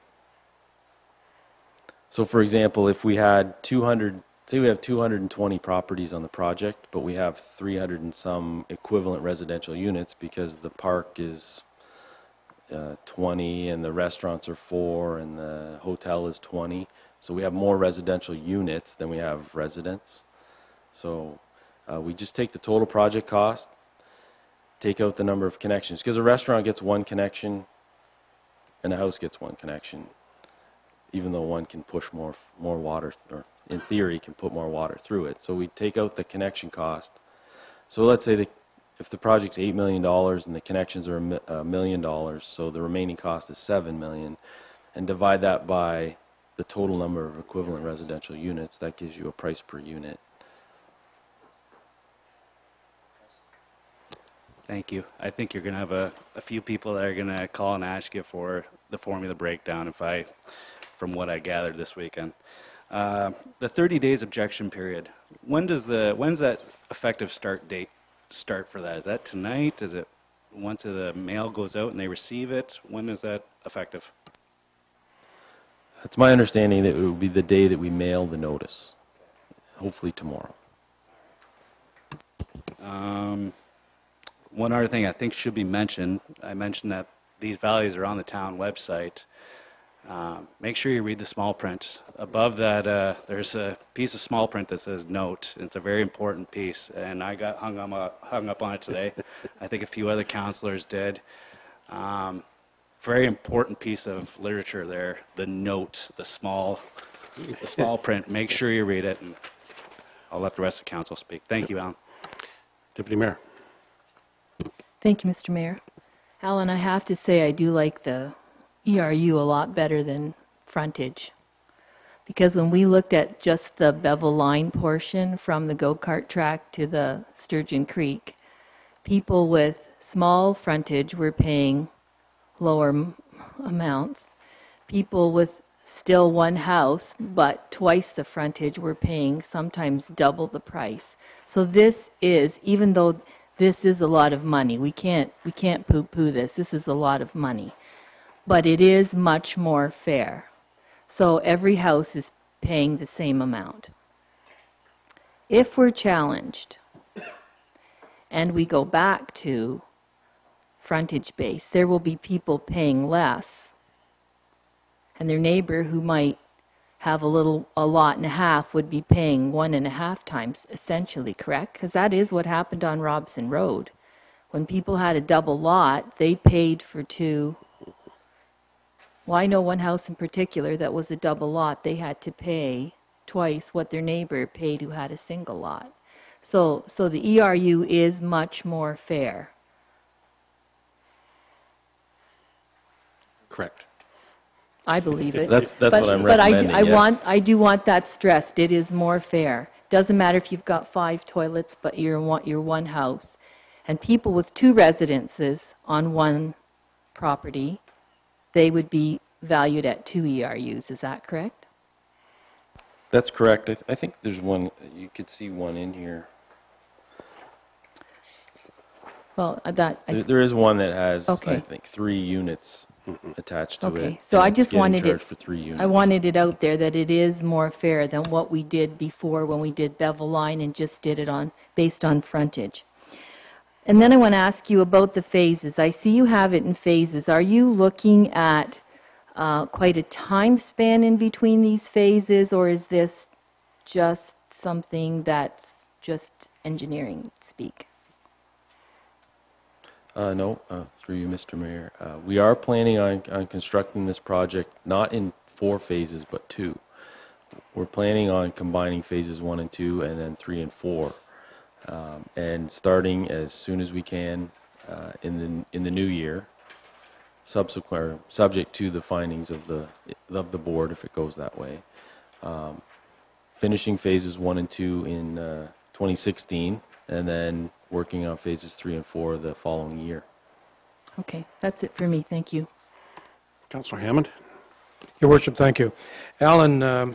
so for example, if we had two hundred, say we have two hundred twenty properties on the project, but we have three hundred and some equivalent residential units because the park is uh, twenty and the restaurants are four and the hotel is twenty. So we have more residential units than we have residents. So uh, we just take the total project cost, take out the number of connections, because a restaurant gets one connection and a house gets one connection, even though one can push more more water, or in theory can put more water through it. So we take out the connection cost. So let's say the, if the project's eight million dollars and the connections are a million dollars, so the remaining cost is seven million dollars, and divide that by the total number of equivalent residential units, that gives you a price per unit. Thank you. I think you're going to have a, a few people that are going to call and ask you for the formula breakdown, if I, from what I gathered this weekend. Uh, the thirty days objection period, when does the, when's that effective start date start for that? Is that tonight? Is it once the mail goes out and they receive it? When is that effective? It's my understanding that it would be the day that we mail the notice, hopefully tomorrow. Um, one other thing I think should be mentioned, I mentioned that these values are on the town website. Uh, make sure you read the small print. Above that, uh, there's a piece of small print that says note. It's a very important piece, and I got hung, on, uh, hung up on it today. I think a few other councilors did. Um, very important piece of literature there, the note, the small, the small print. Make sure you read it, and I'll let the rest of the council speak. Thank you, Alan. Deputy Mayor. Thank you, Mister Mayor. Alan, I have to say I do like the E R U a lot better than frontage. Because when we looked at just the Bevel Line portion from the go-kart track to the Sturgeon Creek, people with small frontage were paying lower m- amounts. People with still one house, but twice the frontage were paying sometimes double the price. So this is, even though this is a lot of money, we can't, we can't poo-poo this, this is a lot of money. But it is much more fair. So every house is paying the same amount. If we're challenged and we go back to frontage base, there will be people paying less, and their neighbor who might have a little, a lot and a half would be paying one and a half times, essentially, correct? Because that is what happened on Robson Road. When people had a double lot, they paid for two. Well, I know one house in particular that was a double lot. They had to pay twice what their neighbor paid who had a single lot. So, so the E R U is much more fair. Correct. I believe it. That's- that's but, what I'm but I, do- recommending, I yes. want, I do want that stressed. It is more fair. Doesn't matter if you've got five toilets, but you're one, you're one house. And people with two residences on one property, they would be valued at two E R Us. Is that correct? That's correct. I, th- I think there's one, you could see one in here. Well, uh, that. I There, there is one that has, I Okay. think, three units attached to it. Okay, so and I it's just getting wanted it, charged for three units. I wanted it out there that it is more fair than what we did before when we did Bevel Line and just did it on, based on frontage. And then I want to ask you about the phases. I see you have it in phases. Are you looking at uh, quite a time span in between these phases, or is this just something that's just engineering speak? Uh, no, uh, through you, Mister Mayor. Uh, we are planning on, on constructing this project not in four phases, but two. We're planning on combining phases one and two, and then three and four, um, and starting as soon as we can uh, in the in the new year, subsequent or subject to the findings of the of the board if it goes that way. Um, finishing phases one and two in uh, twenty sixteen, and then working on phases three and four the following year. Okay, that's it for me. Thank you. Councillor Hammond? Your Worship, thank you. Alan, um,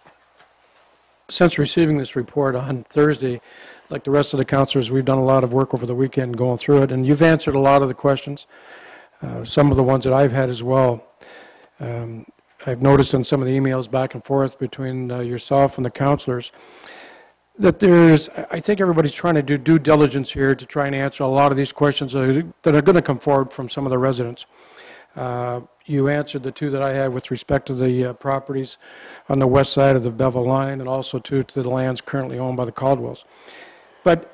since receiving this report on Thursday, like the rest of the councillors, we've done a lot of work over the weekend going through it, and you've answered a lot of the questions, uh, some of the ones that I've had as well. Um, I've noticed in some of the emails back and forth between uh, yourself and the councillors that there's, I think everybody's trying to do due diligence here to try and answer a lot of these questions that are going to come forward from some of the residents. Uh, you answered the two that I had with respect to the uh, properties on the west side of the Bevel Line, and also two to the lands currently owned by the Caldwells. But,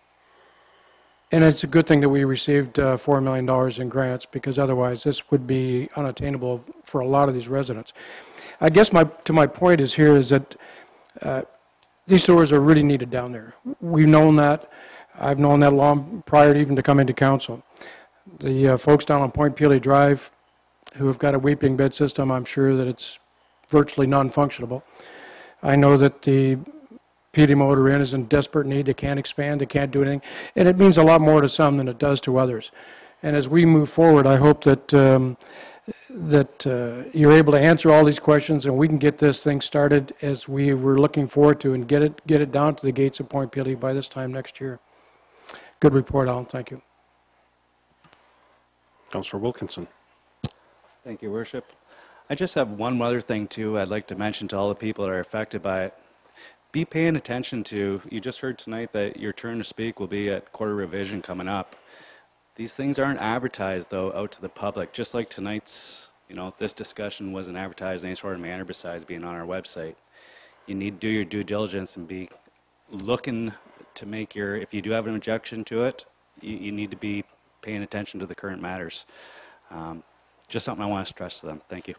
and it's a good thing that we received uh, four million dollars in grants, because otherwise this would be unattainable for a lot of these residents. I guess my, to my point is here is that uh, these sewers are really needed down there. We've known that. I've known that long prior to even to coming to council. The uh, folks down on Point Peely Drive who have got a weeping bed system, I'm sure that it's virtually non-functionable. I know that the P D Motor Inn is in desperate need. They can't expand. They can't do anything. And it means a lot more to some than it does to others. And as we move forward, I hope that um, that uh, you're able to answer all these questions, and we can get this thing started as we were looking forward to, and get it get it down to the gates of Point Peely by this time next year. Good report, Alan. Thank you. Councillor Wilkinson. Thank you, Worship. I just have one other thing, too, I'd like to mention to all the people that are affected by it. Be paying attention to, you just heard tonight that your turn to speak will be at quarter revision coming up. These things aren't advertised, though, out to the public, just like tonight's, you know, this discussion wasn't advertised in any sort of manner besides being on our website. You need to do your due diligence and be looking to make your, if you do have an objection to it, you, you need to be paying attention to the current matters. Um, just something I want to stress to them. Thank you.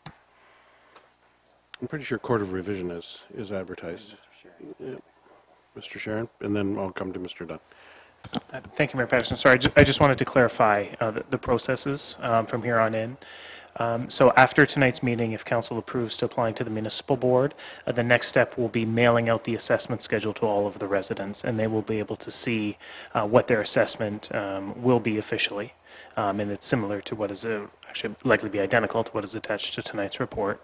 I'm pretty sure Court of Revision is, is advertised. Yeah. Mister Sharon, and then I'll come to Mister Dunn. Uh, Thank you, Mayor Patterson. Sorry, I ju- I just wanted to clarify uh, the, the processes um, from here on in. Um, So after tonight's meeting, if council approves to applying to the municipal board, uh, the next step will be mailing out the assessment schedule to all of the residents, and they will be able to see uh, what their assessment um, will be officially. Um, And it's similar to what is, uh, actually likely be identical to what is attached to tonight's report.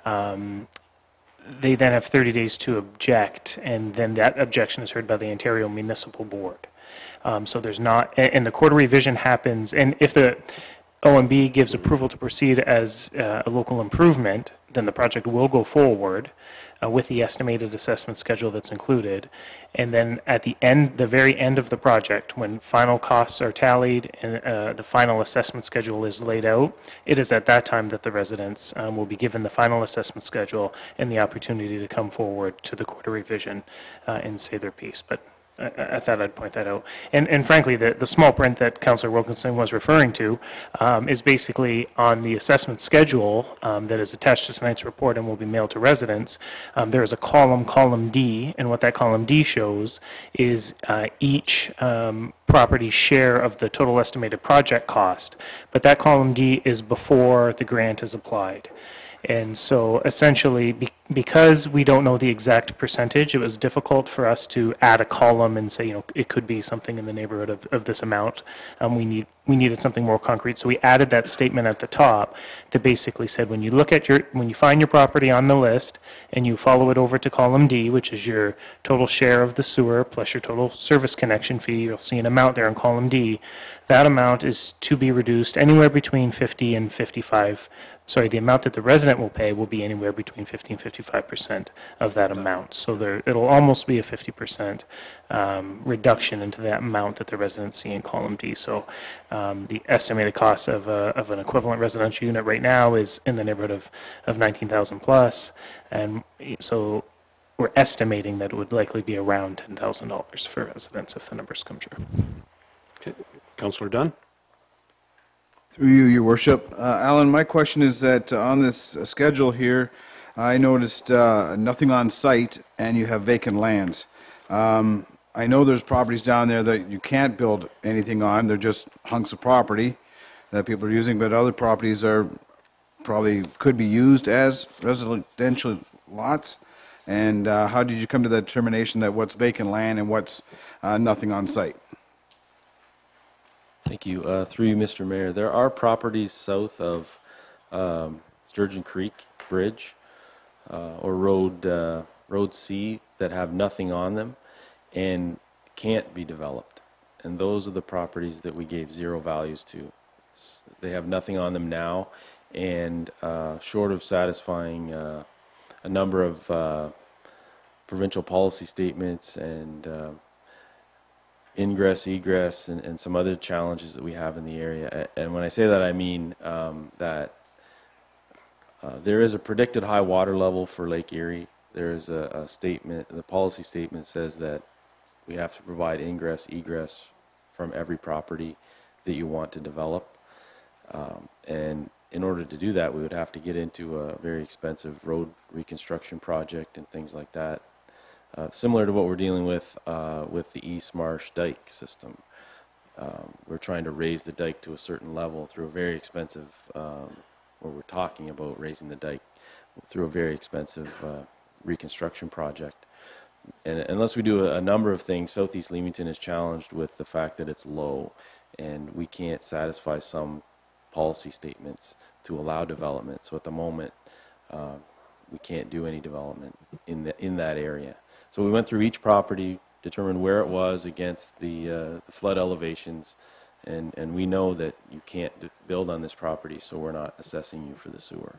Um, They then have thirty days to object, and then that objection is heard by the Ontario Municipal Board. Um, So there's not, a- and the quarter revision happens, and if the O M B gives approval to proceed as uh, a local improvement, then the project will go forward uh, with the estimated assessment schedule that's included. And then at the end, the very end of the project, when final costs are tallied and uh, the final assessment schedule is laid out, it is at that time that the residents um, will be given the final assessment schedule and the opportunity to come forward to the quarter revision uh, and say their piece. But I, I thought I'd point that out. And, and frankly, the, the small print that Councillor Wilkinson was referring to um, is basically on the assessment schedule um, that is attached to tonight's report and will be mailed to residents. Um, there is a column, column D, and what that column D shows is uh, each um, property's share of the total estimated project cost. But that column D is before the grant is applied. And so essentially, be- because we don't know the exact percentage, it was difficult for us to add a column and say, you know, it could be something in the neighborhood of, of this amount. Um, we need we needed something more concrete. So we added that statement at the top that basically said, when you look at your, when you find your property on the list and you follow it over to column D, which is your total share of the sewer plus your total service connection fee, you'll see an amount there in column D. That amount is to be reduced anywhere between fifty and fifty-five. Sorry, the amount that the resident will pay will be anywhere between fifty and fifty-five percent of that amount. So there, it'll almost be a fifty percent um, reduction into that amount that the residents see in column D. So um, the estimated cost of, a, of an equivalent residential unit right now is in the neighborhood of, of nineteen thousand plus. And so we're estimating that it would likely be around ten thousand dollars for residents if the numbers come true. Okay. Councillor Dunn? Through you, Your Worship. Uh, Alan, my question is that uh, on this uh, schedule here, I noticed uh, nothing on site and you have vacant lands. Um, I know there's properties down there that you can't build anything on. They're just hunks of property that people are using, but other properties are probably could be used as residential lots. And uh, how did you come to the determination that what's vacant land and what's uh, nothing on site? Thank you. Uh, through you, Mister Mayor, there are properties south of um, Sturgeon Creek Bridge uh, or Road uh, Road C that have nothing on them and can't be developed. And those are the properties that we gave zero values to. They have nothing on them now, and uh, short of satisfying uh, a number of uh, provincial policy statements and uh, ingress, egress, and, and some other challenges that we have in the area. And when I say that, I mean um, that uh, there is a predicted high water level for Lake Erie. There is a, a statement, the policy statement says that we have to provide ingress, egress from every property that you want to develop. Um, and in order to do that, we would have to get into a very expensive road reconstruction project and things like that. Uh, similar to what we're dealing with uh, with the East Marsh dike system. Um, we're trying to raise the dike to a certain level through a very expensive, um, or we're talking about raising the dike through a very expensive uh, reconstruction project. And unless we do a, a number of things, Southeast Leamington is challenged with the fact that it's low, and we can't satisfy some policy statements to allow development. So at the moment, uh, we can't do any development in the, in that area. So we went through each property, determined where it was against the, uh, the flood elevations, and, and we know that you can't d- build on this property, so we're not assessing you for the sewer.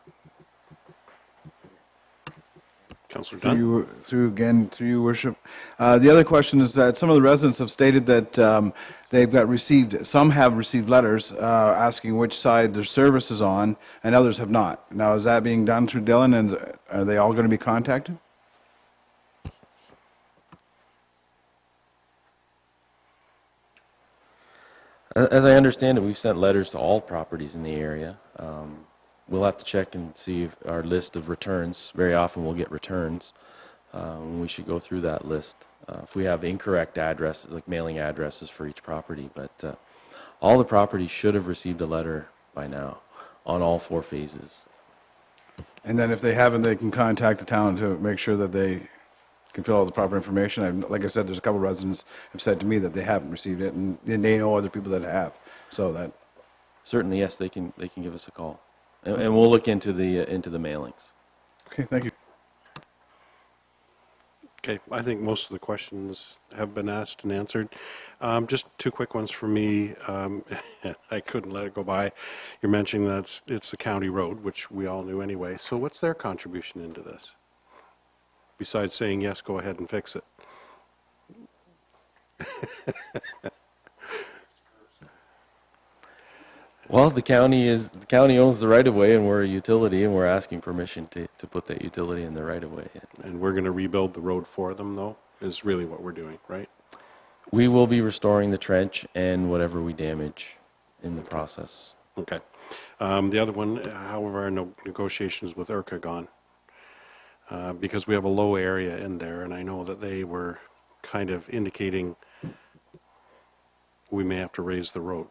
Councillor Through, Dunn? you, through again, through you, Worship. Uh, the other question is that some of the residents have stated that um, they've got received, some have received letters uh, asking which side their service is on, and others have not. Now, is that being done through Dylan, and are they all going to be contacted? As I understand it, we've sent letters to all properties in the area. Um, we'll have to check and see if our list of returns. Very often we'll get returns, uh, and we should go through that list. Uh, if we have incorrect addresses, like mailing addresses for each property, but uh, all the properties should have received a letter by now. on all four phases. And then if they haven't, they can contact the town to make sure that they can fill out the proper information. I've, like I said, there's a couple residents have said to me that they haven't received it, and they know other people that have. So that Certainly, yes, they can they can give us a call, and, and we'll look into the uh, into the mailings. okay, thank you. Okay, I think most of the questions have been asked and answered. Um, just two quick ones for me. Um, I couldn't let it go by. You're mentioning that it's, it's a county road, which we all knew anyway. So what's their contribution into this? Besides saying, yes, go ahead and fix it. Well, the county is the county owns the right of way, and we're a utility, and we're asking permission to, to put that utility in the right of way. And we're going to rebuild the road for them, though, is really what we're doing, right? We will be restoring the trench and whatever we damage in the process. Okay. Um, the other one, how have our no negotiations with I R C A gone? Uh, because we have a low area in there, and I know that they were kind of indicating we may have to raise the road.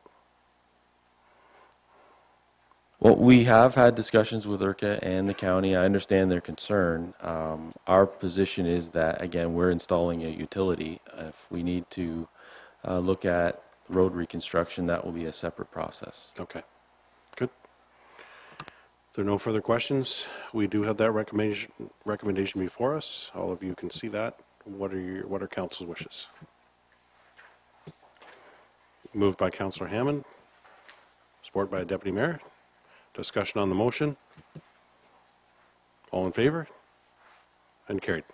Well, we have had discussions with I R C A and the county. I understand their concern. Um, our position is that, again, we're installing a utility. If we need to uh, look at road reconstruction, that will be a separate process. Okay, good. If there are no further questions, we do have that recommendation recommendation before us. All of you can see that. What are your what are council's wishes? Moved by Councillor Hammond, support by Deputy Mayor. Discussion on the motion. All in favor? And carried.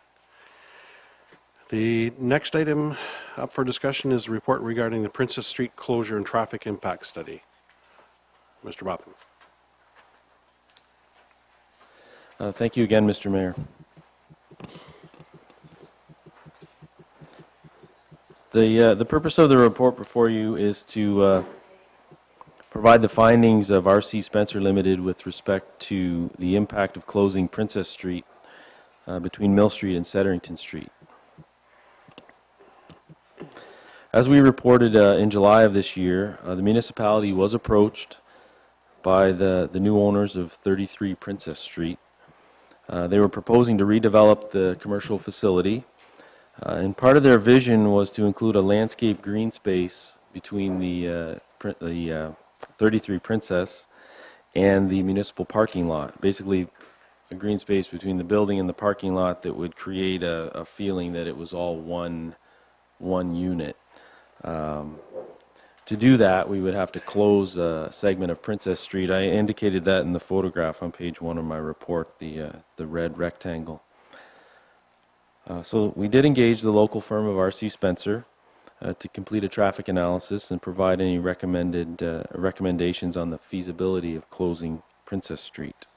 The next item up for discussion is the report regarding the Princess Street closure and traffic impact study. Mister Botham. Uh, thank you again, Mister Mayor. The, uh, the purpose of the report before you is to uh, provide the findings of R C Spencer Limited with respect to the impact of closing Princess Street uh, between Mill Street and Setterington Street. As we reported uh, in July of this year, uh, the municipality was approached by the, the new owners of thirty-three Princess Street. Uh, they were proposing to redevelop the commercial facility, uh, and part of their vision was to include a landscape green space between the, uh, pr the uh, thirty-three Princess and the municipal parking lot. Basically, a green space between the building and the parking lot that would create a, a feeling that it was all one, one unit. Um, to do that, we would have to close a segment of Princess Street. I indicated that in the photograph on page one of my report, the, uh, the red rectangle. Uh, so we did engage the local firm of R C Spencer Uh, to complete a traffic analysis and provide any recommended uh, recommendations on the feasibility of closing Princess Street.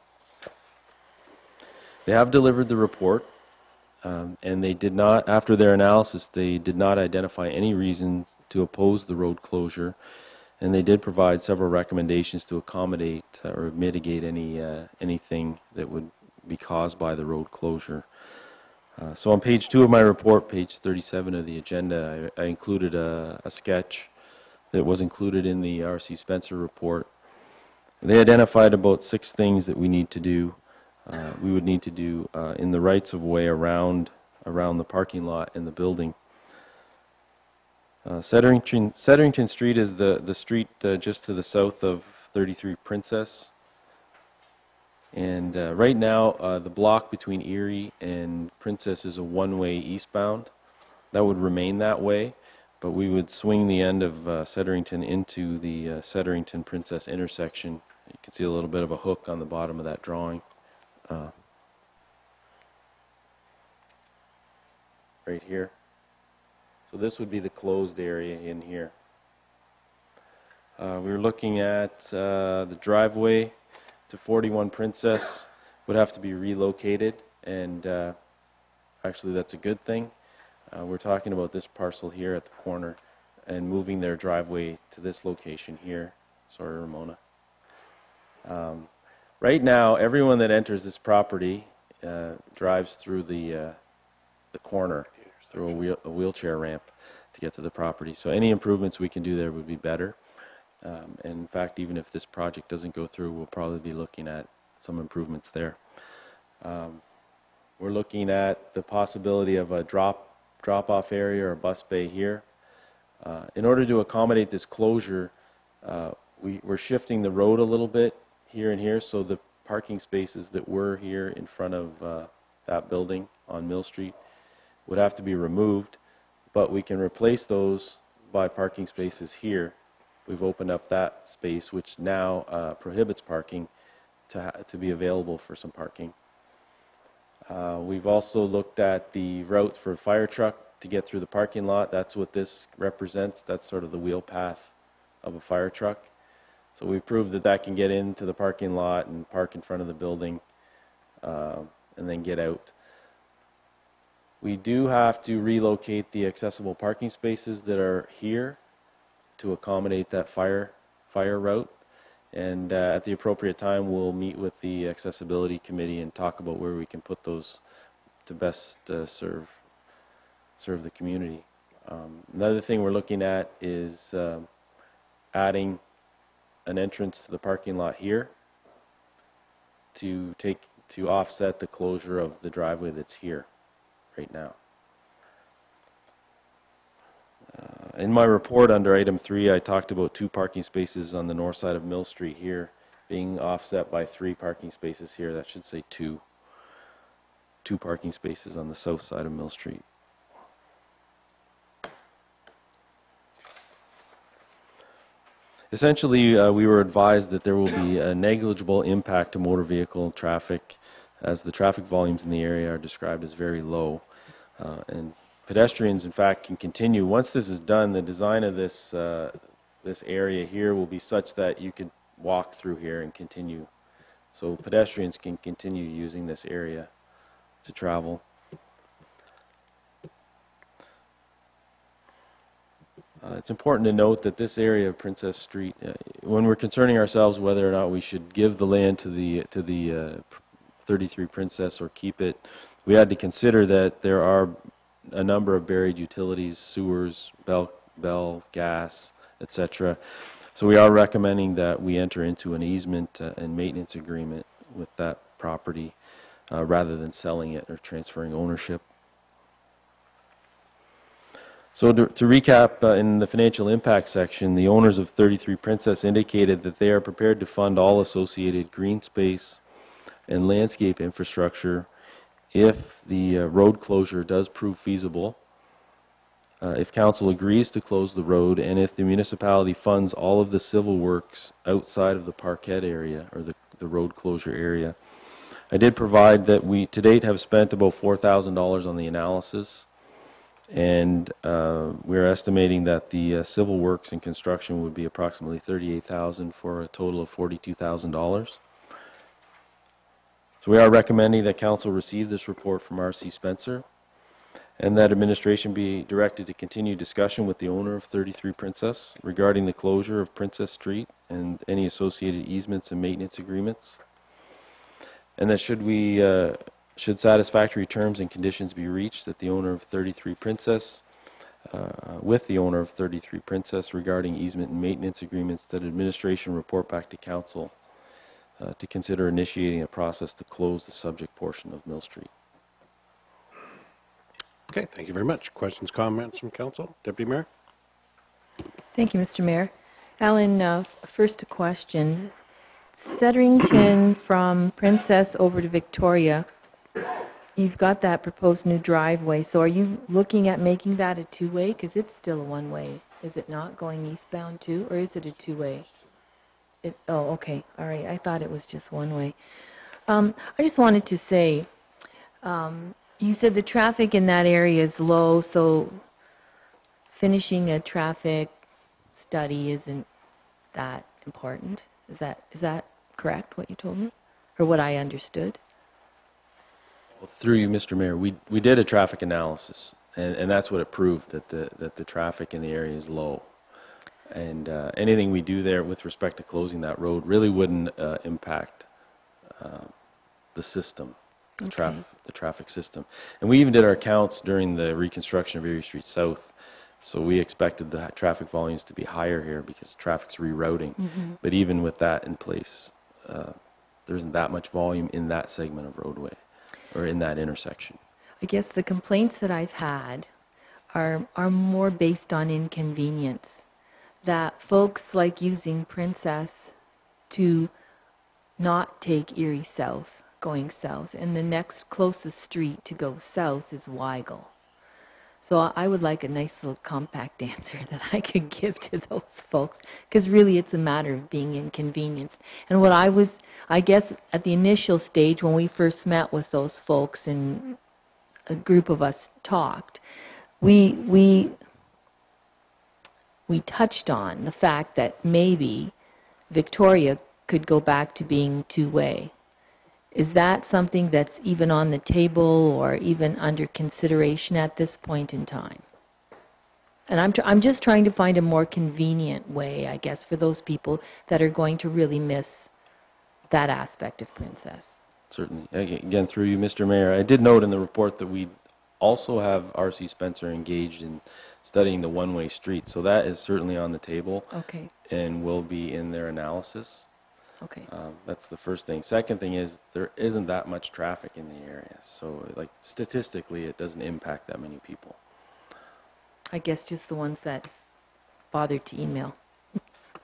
They have delivered the report, um, and they did not, after their analysis, they did not identify any reasons to oppose the road closure, and they did provide several recommendations to accommodate uh, or mitigate any uh, anything that would be caused by the road closure. Uh, so on page two of my report, page thirty-seven of the agenda, I, I included a, a sketch that was included in the R C Spencer report. They identified about six things that we need to do. Uh, we would need to do uh, in the rights of way around around the parking lot and the building. Uh, Setterington, Setterington Street is the the street uh, just to the south of thirty-three Princess. And uh, right now, uh, the block between Erie and Princess is a one-way eastbound. That would remain that way, but we would swing the end of uh, Setterington into the uh, Setterington-Princess intersection. You can see a little bit of a hook on the bottom of that drawing. Uh, right here. So this would be the closed area in here. Uh, we were looking at uh, the driveway to forty-one Princess would have to be relocated, and uh, actually that's a good thing. Uh, we're talking about this parcel here at the corner and moving their driveway to this location here. Sorry, Ramona. Um, right now, everyone that enters this property uh, drives through the, uh, the corner, through a, wheel, a wheelchair ramp to get to the property. So any improvements we can do there would be better. Um, and in fact, even if this project doesn't go through, we'll probably be looking at some improvements there. Um, we're looking at the possibility of a drop drop-off area or a bus bay here. Uh, in order to accommodate this closure, uh, we, we're shifting the road a little bit here and here, so the parking spaces that were here in front of uh, that building on Mill Street would have to be removed, but we can replace those by parking spaces here. We've opened up that space, which now uh, prohibits parking to, ha to be available for some parking. Uh, we've also looked at the routes for a fire truck to get through the parking lot. That's what this represents. That's sort of the wheel path of a fire truck. So we proved that that can get into the parking lot and park in front of the building uh, and then get out. We do have to relocate the accessible parking spaces that are here to accommodate that fire, fire route. And uh, at the appropriate time, we'll meet with the accessibility committee and talk about where we can put those to best uh, serve serve the community. Um, another thing we're looking at is uh, adding an entrance to the parking lot here to take to offset the closure of the driveway that's here right now. Uh, in my report under item three, I talked about two parking spaces on the north side of Mill Street here being offset by three parking spaces here. That should say two. Two parking spaces on the south side of Mill Street. Essentially, uh, we were advised that there will be a negligible impact to motor vehicle traffic as the traffic volumes in the area are described as very low. Uh, and pedestrians, in fact, can continue. Once this is done, the design of this, uh, this area here will be such that you could walk through here and continue. So pedestrians can continue using this area to travel. Uh, it's important to note that this area of Princess Street, uh, when we're concerning ourselves whether or not we should give the land to the to the uh, thirty-three Princess or keep it, we had to consider that there are a number of buried utilities, sewers, bell, bell gas, et cetera. So we are recommending that we enter into an easement uh, and maintenance agreement with that property uh, rather than selling it or transferring ownership. So to, to recap, uh, in the financial impact section, the owners of thirty-three Princess indicated that they are prepared to fund all associated green space and landscape infrastructure if the uh, road closure does prove feasible, uh, if council agrees to close the road, and if the municipality funds all of the civil works outside of the Parkhead area or the, the road closure area. I did provide that we to date have spent about four thousand dollars on the analysis. And uh, we're estimating that the uh, civil works and construction would be approximately thirty-eight thousand dollars for a total of forty-two thousand dollars. So we are recommending that council receive this report from R C Spencer and that administration be directed to continue discussion with the owner of thirty-three Princess regarding the closure of Princess Street and any associated easements and maintenance agreements. And that should we uh, Should satisfactory terms and conditions be reached, that the owner of thirty-three Princess, uh, with the owner of thirty-three Princess regarding easement and maintenance agreements, that administration report back to council uh, to consider initiating a process to close the subject portion of Mill Street. Okay, thank you very much. Questions, comments from council? Deputy Mayor? Thank you, Mister Mayor. Alan, uh, first a question. Sedrington from Princess over to Victoria, you've got that proposed new driveway, so are you looking at making that a two-way? Because it's still a one-way, is it not, going eastbound too, or is it a two-way? It, oh, okay, all right, I thought it was just one-way. Um, I just wanted to say, um, you said the traffic in that area is low, so finishing a traffic study isn't that important. Is that is that correct, what you told me, or what I understood? Well, through you, Mister Mayor, we we did a traffic analysis, and, and that's what it proved, that the that the traffic in the area is low, and uh, anything we do there with respect to closing that road really wouldn't uh, impact uh, the system, the Okay. traffic the traffic system. And we even did our counts during the reconstruction of Erie Street South So we expected the traffic volumes to be higher here because traffic's rerouting. Mm-hmm. But even with that in place, uh, there isn't that much volume in that segment of roadway or in that intersection. I guess the complaints that I've had are, are more based on inconvenience. That folks like using Princess to not take Erie South, going south, and the next closest street to go south is Weigel. So I would like a nice little compact answer that I could give to those folks, because really it's a matter of being inconvenienced. And what I was, I guess, at the initial stage when we first met with those folks and a group of us talked, we we we touched on the fact that maybe Victoria could go back to being two-way. Is that something that's even on the table or even under consideration at this point in time? And I'm, tr- I'm just trying to find a more convenient way, I guess, for those people that are going to really miss that aspect of Princess. Certainly. Again, through you, Mister Mayor, I did note in the report that we also have R C Spencer engaged in studying the one-way street. So that is certainly on the table. Okay. And will be in their analysis. Okay. Um, that's the first thing. Second thing is there isn't that much traffic in the area. So like statistically, it doesn't impact that many people. I guess just the ones that bothered to email. I'm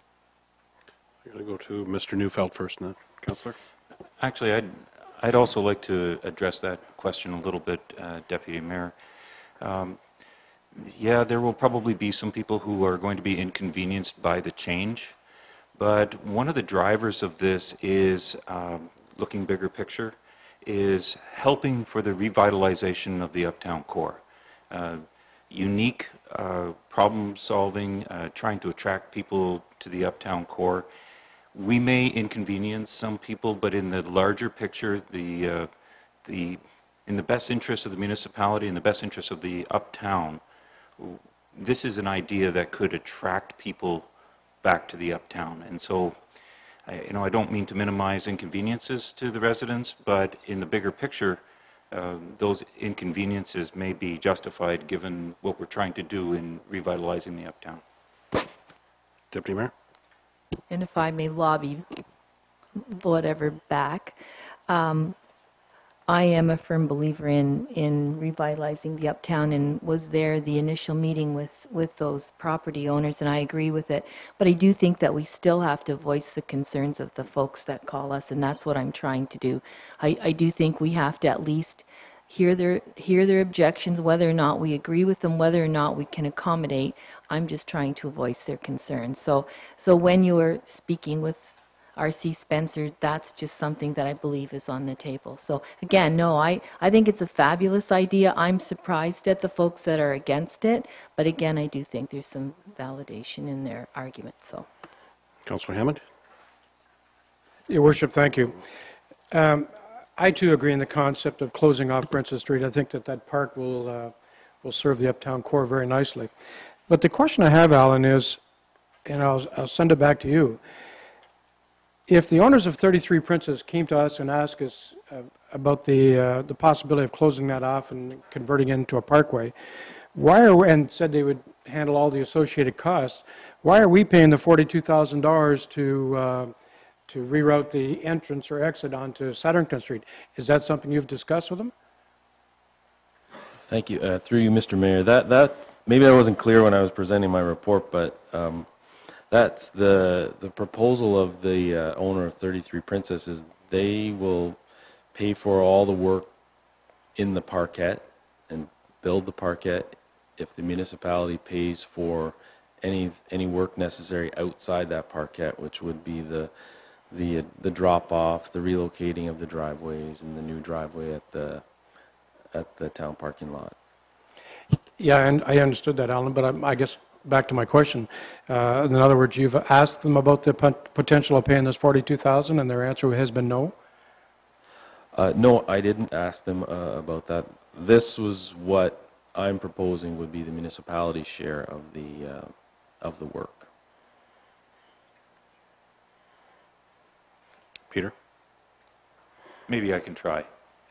going to go to Mister Neufeld first, now. Councillor. Actually, I'd, I'd also like to address that question a little bit, uh, Deputy Mayor. Um, yeah, there will probably be some people who are going to be inconvenienced by the change. But one of the drivers of this is, um, looking bigger picture, is helping for the revitalization of the uptown core. Uh, unique uh, problem solving, uh, trying to attract people to the uptown core. We may inconvenience some people, but in the larger picture, the, uh, the, in the best interest of the municipality, in the best interest of the uptown, this is an idea that could attract people back to the uptown. And so, I, you know, I don't mean to minimize inconveniences to the residents, but in the bigger picture, uh, those inconveniences may be justified given what we're trying to do in revitalizing the uptown. Deputy Mayor. And if I may lobby whatever back, um, I am a firm believer in, in revitalizing the uptown and was there the initial meeting with, with those property owners, and I agree with it. But I do think that we still have to voice the concerns of the folks that call us, and that's what I'm trying to do. I, I do think we have to at least hear their, hear their objections, whether or not we agree with them, whether or not we can accommodate. I'm just trying to voice their concerns. So, so when you are speaking with R C Spencer, that's just something that I believe is on the table. So again, no, I, I think it's a fabulous idea. I'm surprised at the folks that are against it, but again, I do think there's some validation in their argument. So, Councillor Hammond. Your Worship, thank you. Um, I too agree in the concept of closing off Princess Street. I think that that park will uh, will serve the uptown core very nicely. But the question I have, Alan, is, and I'll, I'll send it back to you. If the owners of thirty-three Princess came to us and asked us uh, about the uh, the possibility of closing that off and converting it into a parkway, why are we, and said they would handle all the associated costs, why are we paying the forty-two thousand dollars to uh, to reroute the entrance or exit onto Satterton Street? Is that something you've discussed with them? Thank you. Uh, through you, Mister Mayor. That that maybe I wasn't clear when I was presenting my report, but. Um, That's the the proposal of the uh, owner of thirty-three Princess is they will pay for all the work in the parkette and build the parkette if the municipality pays for any any work necessary outside that parkette, which would be the the the drop off, the relocating of the driveways, and the new driveway at the at the town parking lot. Yeah, and I understood that, Alan, but I, I guess back to my question. Uh, in other words, you've asked them about the pot potential of paying this forty-two thousand dollars, and their answer has been no? Uh, no, I didn't ask them uh, about that. This was what I'm proposing would be the municipality's share of the uh, of the work. Peter? Maybe I can try.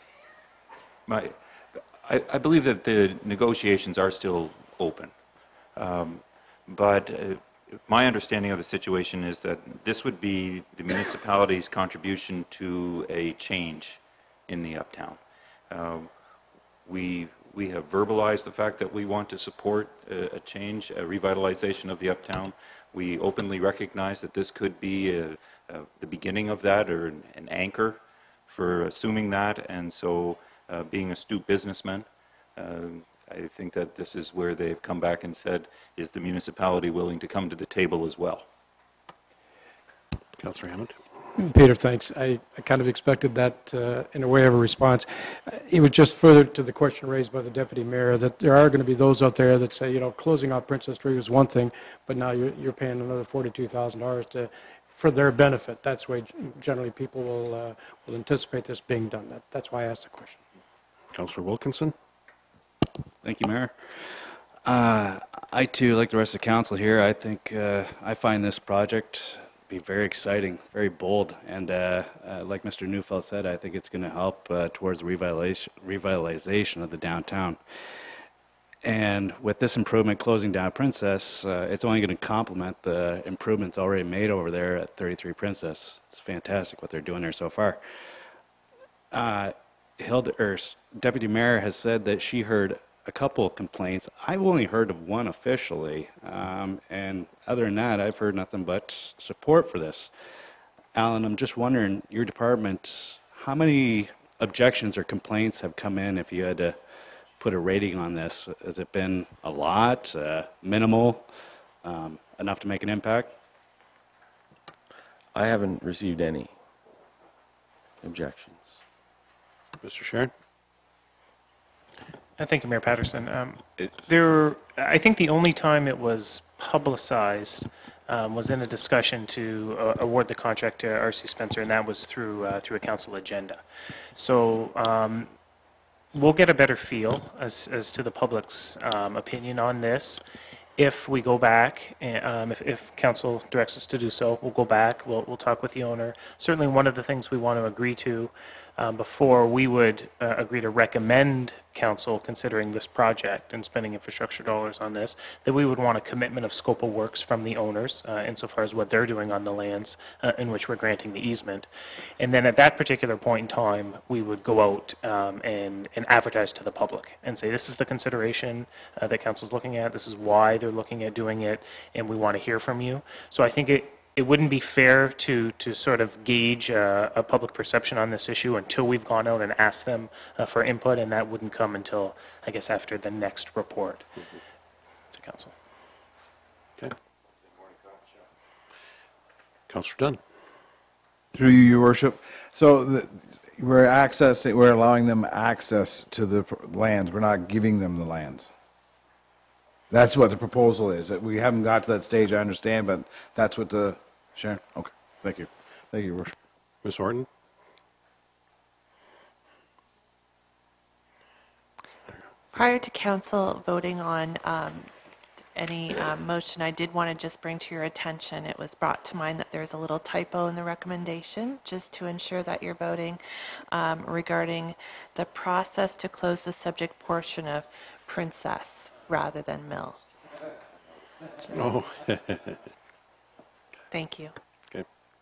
My, I, I believe that the negotiations are still open. Um, But uh, my understanding of the situation is that this would be the municipality's contribution to a change in the uptown. Uh, we we have verbalized the fact that we want to support a, a change, a revitalization of the uptown. We openly recognize that this could be a, a, the beginning of that, or an, an anchor for assuming that. And so, uh, being astute businessmen, uh, I think that this is where they've come back and said, is the municipality willing to come to the table as well? Councillor Hammond. Peter, thanks. I, I kind of expected that uh, in a way of a response. Uh, It was just further to the question raised by the Deputy Mayor that there are going to be those out there that say, you know, closing off Princess Street was one thing, but now you're, you're paying another forty-two thousand dollars to, for their benefit. That's why generally people will, uh, will anticipate this being done. That, that's why I asked the question. Councillor Wilkinson. Thank you, Mayor. Uh, I too, like the rest of the council here, I think uh, I find this project be very exciting, very bold, and uh, uh, like Mister Neufeld said, I think it's going to help uh, towards the revitalization, revitalization of the downtown. And with this improvement closing down Princess, uh, it's only going to complement the improvements already made over there at thirty-three Princess. It's fantastic what they're doing there so far. Uh, Hilda, or Deputy Mayor has said that she heard a couple of complaints. I've only heard of one officially, um, and other than that, I've heard nothing but support for this. Alan, I'm just wondering, your department, how many objections or complaints have come in if you had to put a rating on this? Has it been a lot, uh, minimal, um, enough to make an impact? I haven't received any objections. Mister Sharon. Uh, Thank you, Mayor Patterson. Um, there, I think the only time it was publicized um, was in a discussion to uh, award the contract to R C Spencer, and that was through uh, through a council agenda. So um, we'll get a better feel as as to the public's um, opinion on this. If we go back, um, if, if council directs us to do so, we'll go back, we'll, we'll talk with the owner. Certainly one of the things we want to agree to um, before we would uh, agree to recommend council considering this project and spending infrastructure dollars on this, that we would want a commitment of scope of works from the owners uh, insofar as what they're doing on the lands uh, in which we're granting the easement. And then at that particular point in time, we would go out um, and, and advertise to the public and say, this is the consideration uh, that council's looking at, this is why they're looking at doing it, and we want to hear from you. So I think it, it wouldn't be fair to, to sort of gauge uh, a public perception on this issue until we've gone out and asked them uh, for input, and that wouldn't come until, I guess, after the next report mm-hmm. to council. Okay. Councillor Dunn. Through you, Your Worship. So the, we're accessing, we're allowing them access to the lands. We're not giving them the lands. That's what the proposal is. We haven't got to that stage, I understand, but that's what the, Sharon? Okay, thank you. Thank you, Your Worship. Miz Horton? Prior to council voting on um, any uh, motion, I did want to just bring to your attention, it was brought to mind that there's a little typo in the recommendation, just to ensure that you're voting um, regarding the process to close the subject portion of Princess rather than Mill. Just Oh. Thank you. Okay.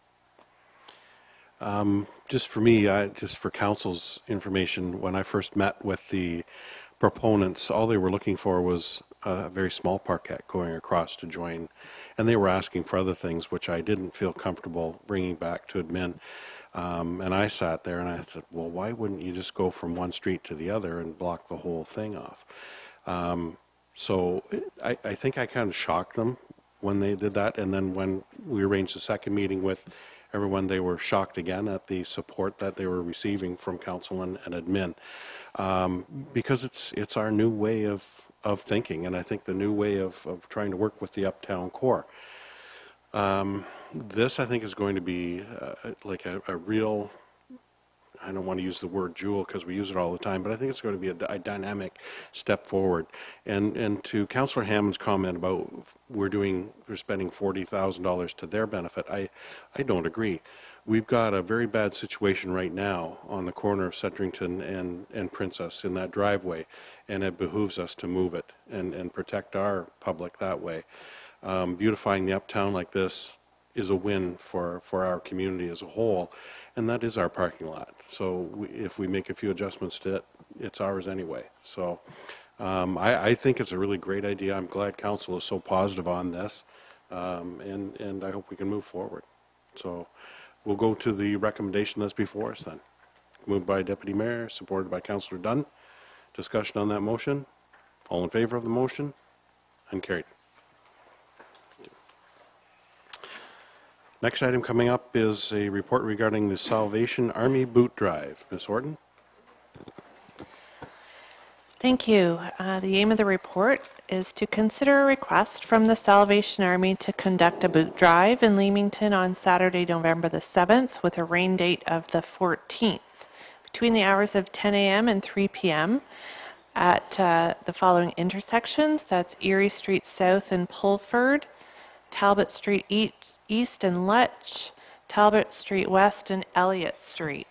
Um, just for me, I, just for council's information, when I first met with the proponents, all they were looking for was a very small parkette going across to join, and they were asking for other things which I didn't feel comfortable bringing back to admin. Um, and I sat there and I said, well, why wouldn't you just go from one street to the other and block the whole thing off? Um, so I, I think I kind of shocked them when they did that, and then when we arranged the second meeting with everyone, they were shocked again at the support that they were receiving from council and, and admin, um, because it's it's our new way of of thinking, and I think the new way of, of trying to work with the uptown core. Um, this, I think, is going to be uh, like a, a real, I don't want to use the word jewel because we use it all the time, but I think it's going to be a, a dynamic step forward. And and to Councillor Hammond's comment about we're doing, we're spending forty thousand dollars to their benefit, I, I don't agree. We've got a very bad situation right now on the corner of Sedrington and, and Princess in that driveway, and it behooves us to move it and, and protect our public that way. Um, beautifying the uptown like this is a win for, for our community as a whole, and that is our parking lot. So we, if we make a few adjustments to it, it's ours anyway. So um, I, I think it's a really great idea. I'm glad council is so positive on this, um, and, and I hope we can move forward. So we'll go to the recommendation that's before us then. Moved by Deputy Mayor, supported by Councillor Dunn. Discussion on that motion. All in favor of the motion? And carried. Next item coming up is a report regarding the Salvation Army boot drive. Miz Horton? Thank you. Uh, the aim of the report is to consider a request from the Salvation Army to conduct a boot drive in Leamington on Saturday, November the seventh, with a rain date of the fourteenth, between the hours of ten A M and three P M at uh, the following intersections. That's Erie Street South in Pulford, Talbot Street East, East in Lech, Talbot Street West, and Elliott Street.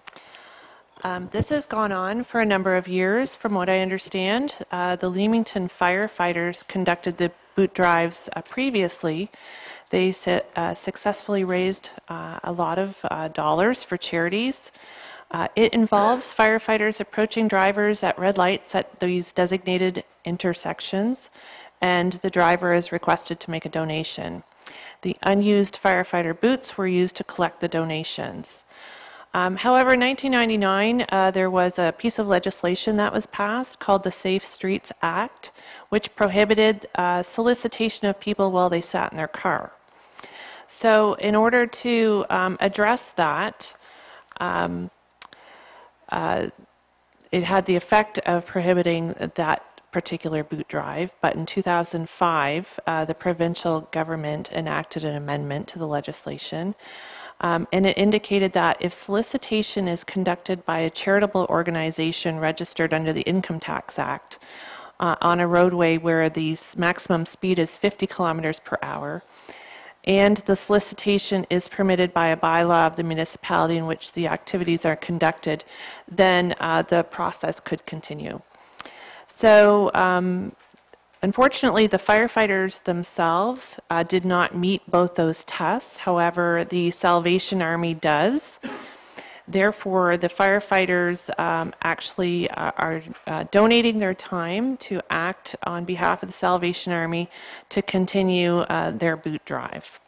Um, this has gone on for a number of years, from what I understand. Uh, the Leamington firefighters conducted the boot drives uh, previously. They uh, successfully raised uh, a lot of uh, dollars for charities. Uh, it involves firefighters approaching drivers at red lights at these designated intersections, and the driver is requested to make a donation. The unused firefighter boots were used to collect the donations. Um, however, in nineteen ninety-nine, uh, there was a piece of legislation that was passed called the Safe Streets Act, which prohibited uh, solicitation of people while they sat in their car. So in order to um, address that, um, uh, it had the effect of prohibiting that particular boot drive, but in two thousand five, uh, the provincial government enacted an amendment to the legislation. Um, and it indicated that if solicitation is conducted by a charitable organization registered under the Income Tax Act uh, on a roadway where the maximum speed is fifty kilometers per hour, and the solicitation is permitted by a bylaw of the municipality in which the activities are conducted, then uh, the process could continue. So, um, unfortunately, the firefighters themselves uh, did not meet both those tests. However, the Salvation Army does. Therefore, the firefighters um, actually uh, are uh, donating their time to act on behalf of the Salvation Army to continue uh, their boot drive.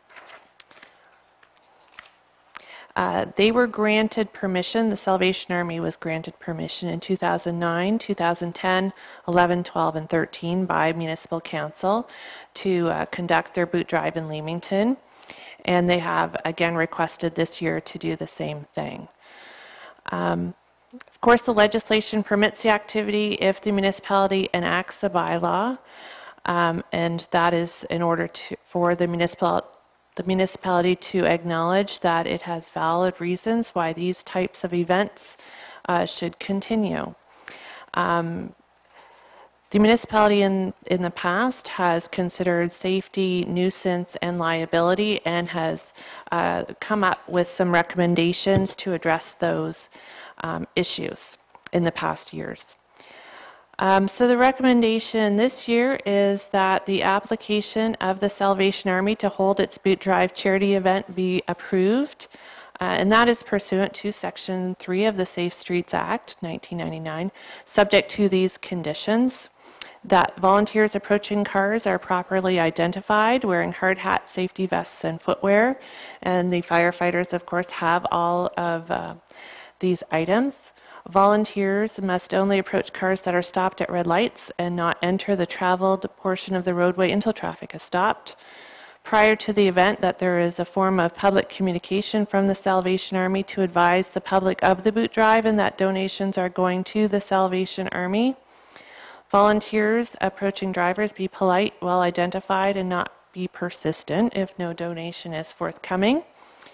Uh, they were granted permission, the Salvation Army was granted permission in two thousand nine, two thousand ten, eleven, twelve, and thirteen by Municipal Council to uh, conduct their boot drive in Leamington. And they have again requested this year to do the same thing. Um, of course, the legislation permits the activity if the municipality enacts a bylaw, um, and that is in order to, for the municipal the municipality to acknowledge that it has valid reasons why these types of events uh, should continue. Um, the municipality in, in the past has considered safety, nuisance, and liability, and has uh, come up with some recommendations to address those um, issues in the past years. Um, so the recommendation this year is that the application of the Salvation Army to hold its boot drive charity event be approved, uh, and that is pursuant to Section three of the Safe Streets Act, nineteen ninety-nine, subject to these conditions: that volunteers approaching cars are properly identified, wearing hard hats, safety vests, and footwear, and the firefighters, of course, have all of uh, these items. Volunteers must only approach cars that are stopped at red lights and not enter the traveled portion of the roadway until traffic is stopped. Prior to the event, that there is a form of public communication from the Salvation Army to advise the public of the boot drive and that donations are going to the Salvation Army. Volunteers approaching drivers be polite, well identified, and not be persistent if no donation is forthcoming.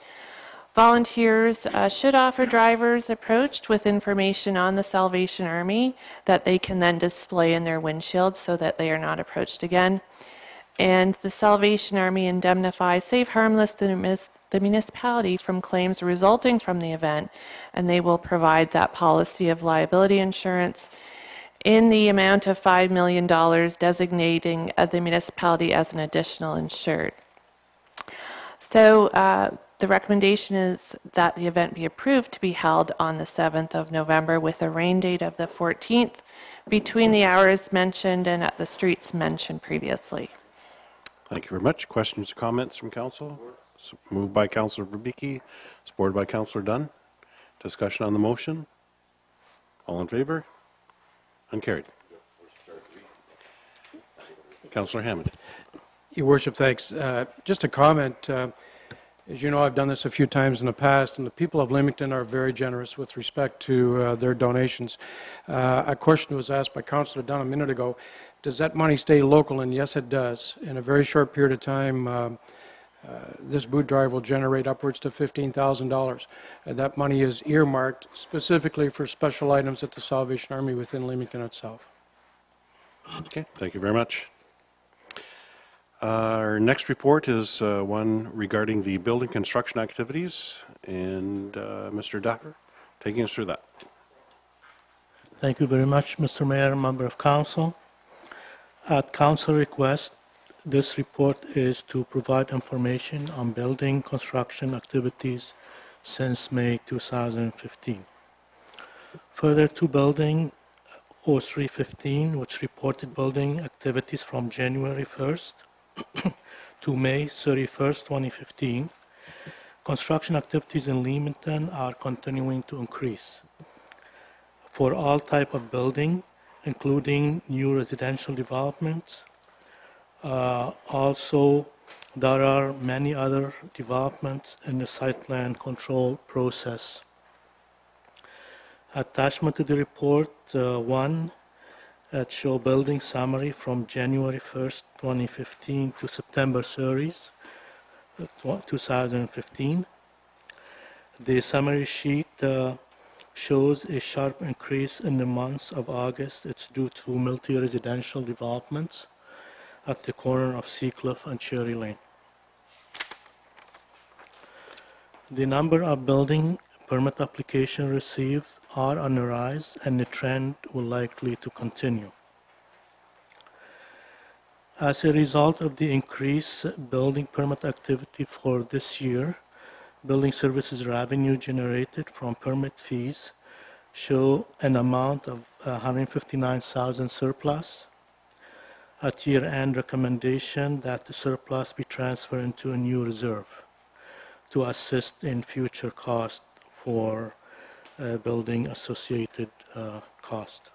Volunteers uh, should offer drivers approached with information on the Salvation Army that they can then display in their windshield so that they are not approached again. And the Salvation Army indemnifies safe, harmless, and the municipality from claims resulting from the event, and they will provide that policy of liability insurance in the amount of five million dollars, designating uh, the municipality as an additional insured. So uh, the recommendation is that the event be approved to be held on the seventh of November with a rain date of the fourteenth between the hours mentioned and at the streets mentioned previously. Thank you very much. Questions or comments from council? Moved by Councillor Verbicki, supported by Councillor Dunn. Discussion on the motion. All in favor? Uncarried. Councillor Hammond. Your Worship, thanks. Uh, just a comment. Uh, as you know, I've done this a few times in the past, and the people of Leamington are very generous with respect to uh, their donations. Uh, a question was asked by Councillor Dunn a minute ago. Does that money stay local? And yes, it does. In a very short period of time, uh, uh, this boot drive will generate upwards to fifteen thousand dollars. Uh, that money is earmarked specifically for special items at the Salvation Army within Leamington itself. Okay, thank you very much. Uh, our next report is uh, one regarding the building construction activities, and uh, Mister Duffer taking us through that. Thank you very much, Mister Mayor, Member of Council. At Council request, this report is to provide information on building construction activities since May two thousand fifteen. Further to building oh three fifteen, which reported building activities from January first to May thirty-first, twenty fifteen, construction activities in Leamington are continuing to increase for all type of building, including new residential developments. Uh, also, there are many other developments in the site plan control process. Attachment to the report, uh, one, that show building summary from January first, twenty fifteen to September thirtieth, two thousand fifteen. The summary sheet uh, shows a sharp increase in the months of August. It's due to multi-residential developments at the corner of Seacliff and Cherry Lane. The number of building permit applications received are on the rise, and the trend will likely to continue. As a result of the increased building permit activity for this year, building services revenue generated from permit fees show an amount of one hundred fifty-nine thousand surplus. At year-end, recommendation that the surplus be transferred into a new reserve to assist in future costs for uh, building associated uh, cost.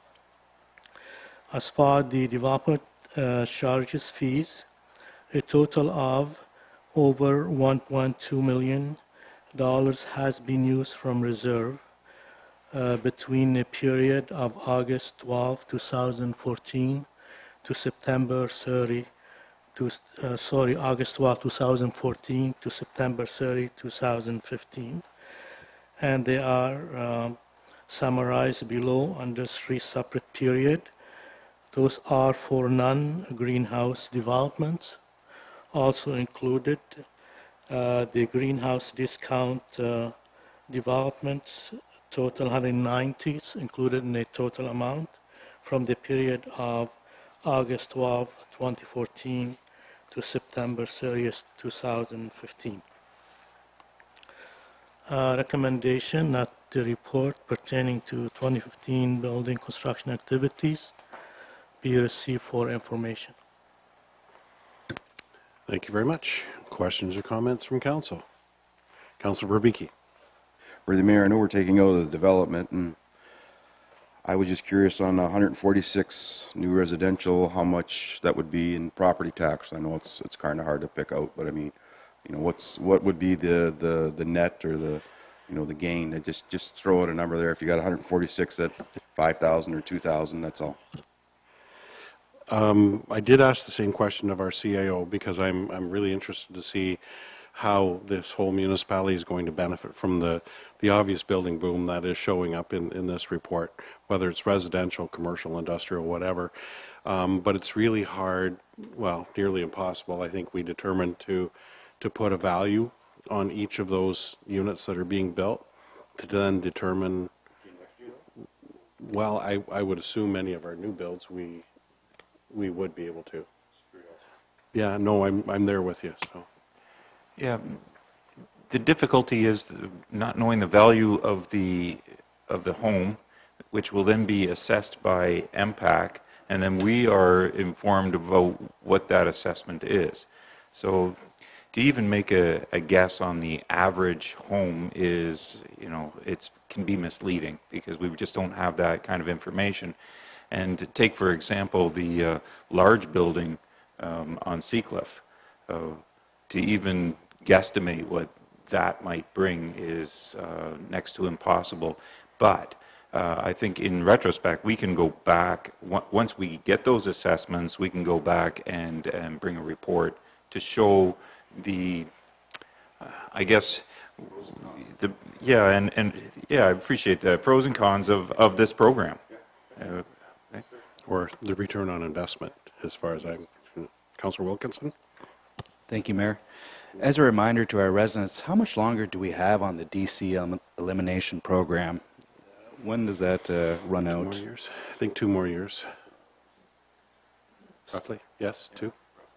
As far as the development uh, charges fees, a total of over one point two million dollars has been used from reserve uh, between the period of August twelfth, two thousand fourteen to September thirtieth, to, uh, sorry, August twelfth, two thousand fourteen to September thirtieth, two thousand fifteen. And they are um, summarized below under three separate periods. Those are for non-greenhouse developments. Also included uh, the greenhouse discount uh, developments, total one hundred ninety, included in the total amount from the period of August twelfth, twenty fourteen to September thirtieth, two thousand fifteen. Uh, recommendation that the report pertaining to twenty fifteen building construction activities be received for information. Thank you very much. Questions or comments from council? Councillor Verbicki. For the mayor, I know we're taking out of the development, and I was just curious on one hundred forty-six new residential, how much that would be in property tax. I know it's it's kind of hard to pick out, but I mean, you know, what's what would be the the the net or the you know the gain? I just just throw out a number there. If you got one hundred forty-six at five thousand or two thousand, that's all. Um, I did ask the same question of our C A O because I'm I'm really interested to see how this whole municipality is going to benefit from the the obvious building boom that is showing up in in this report, whether it's residential, commercial, industrial, whatever. Um, but it's really hard, well, nearly impossible, I think we determined to to put a value on each of those units that are being built to then determine, well, I, I would assume many of our new builds, we, we would be able to. Yeah, no, I'm, I'm there with you, so. Yeah, the difficulty is not knowing the value of the, of the home, which will then be assessed by M PAC, and then we are informed about what that assessment is. So to even make a, a guess on the average home is, you know, it's can be misleading because we just don't have that kind of information. And take, for example, the uh, large building um, on Seacliff. Uh, to even guesstimate what that might bring is uh, next to impossible. But uh, I think in retrospect, we can go back, once we get those assessments, we can go back and, and bring a report to show the, uh, I guess, the, yeah, and, and yeah, I appreciate the pros and cons of, of this program. Uh, okay. Or the return on investment, as far as I'm, Councillor Wilkinson? Thank you, Mayor. As a reminder to our residents, how much longer do we have on the D C elim elimination program? When does that uh, run two out? More years. I think two more years. Roughly, yes, two.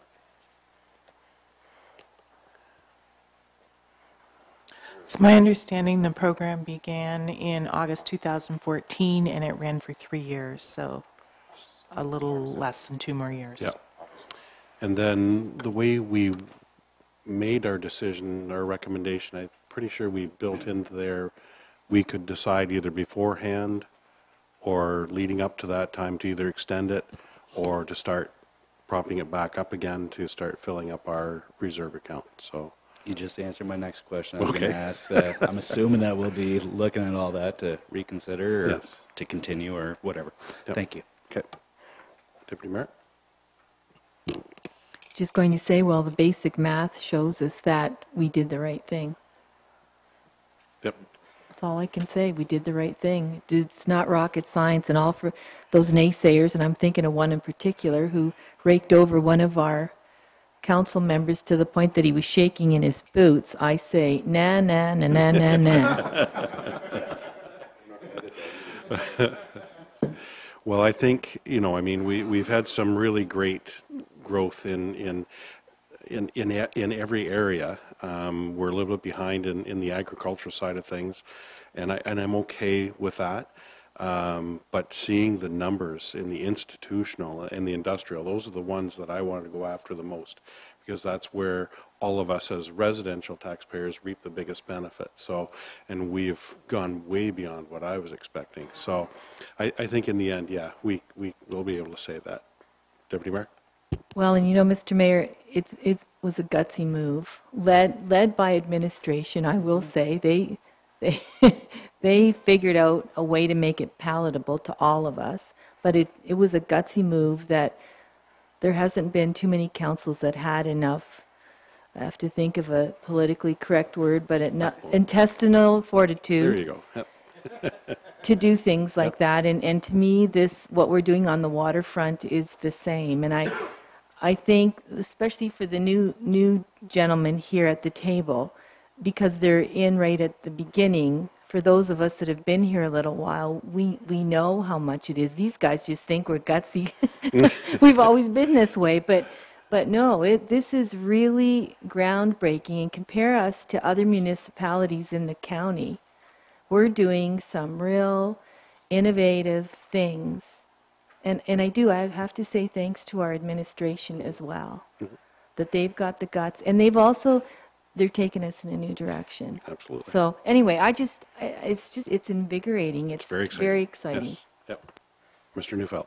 It's my understanding the program began in August two thousand fourteen and it ran for three years, so a little less than two more years. Yeah. And then the way we made our decision, our recommendation, I'm pretty sure we built into there, we could decide either beforehand or leading up to that time to either extend it or to start propping it back up again to start filling up our reserve account. So you just answered my next question. I was okay. going to ask. Uh, I'm assuming that we'll be looking at all that to reconsider or yes. to continue or whatever. Yep. Thank you. Okay. Deputy Mayor? Just going to say, well, the basic math shows us that we did the right thing. Yep. That's all I can say. We did the right thing. It's not rocket science, and all for those naysayers, and I'm thinking of one in particular who raked over one of our council members to the point that he was shaking in his boots. I say, nah, nah, nah, nah, nah, nah. Well, I think, you know, I mean, we, we've had some really great growth in in in in, in every area. Um, we're a little bit behind in, in the agricultural side of things, and I and I'm okay with that. Um, but seeing the numbers in the institutional and the industrial, those are the ones that I wanted to go after the most, because that's where all of us as residential taxpayers reap the biggest benefit. So, and we've gone way beyond what I was expecting. So, I, I think in the end, yeah, we we will be able to say that. Deputy Mayor? Well, and you know, Mister Mayor, it's it was a gutsy move, led led by administration. I will say they they they figured out a way to make it palatable to all of us. But it it was a gutsy move that there hasn't been too many councils that had enough. I have to think of a politically correct word, but it not, intestinal fortitude. There you go. Yep. To do things like yep. that, and and to me, this what we're doing on the waterfront is the same. And I, I think, especially for the new new gentlemen here at the table, because they're in right at the beginning. For those of us that have been here a little while, we we know how much it is. These guys just think we're gutsy. We've always been this way, but. But no, it, this is really groundbreaking, and compare us to other municipalities in the county. We're doing some real innovative things. And, and I do, I have to say thanks to our administration as well, mm-hmm. that they've got the guts. And they've also, they're taking us in a new direction. Absolutely. So anyway, I just, it's just, it's invigorating. It's, it's very exciting. Very exciting. Yes. Yep. Mister Neufeld.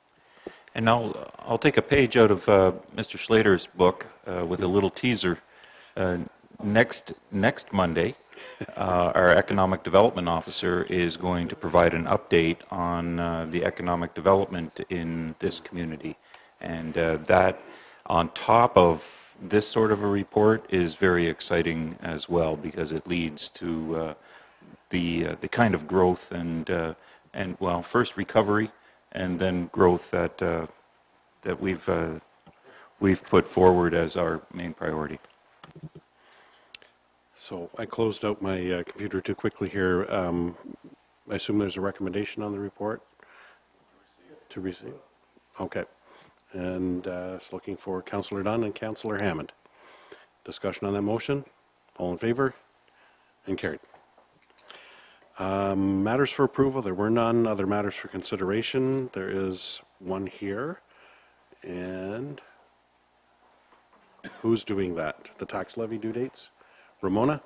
And I'll, I'll take a page out of uh, Mister Schlater's book uh, with a little teaser. Uh, next, next Monday, uh, our Economic Development Officer is going to provide an update on uh, the economic development in this community. And uh, that, on top of this sort of a report, is very exciting as well, because it leads to uh, the, uh, the kind of growth and, uh, and, well, first recovery, and then growth that uh, that we've uh, we've put forward as our main priority. So I closed out my uh, computer too quickly here. Um, I assume there's a recommendation on the report? To receive. Okay. And uh, so looking for Councillor Dunn and Councillor Hammond. Discussion on that motion? All in favor? And carried. Um, matters for approval, there were none. Other matters for consideration, there is one here. And who's doing that? The tax levy due dates? Ramona?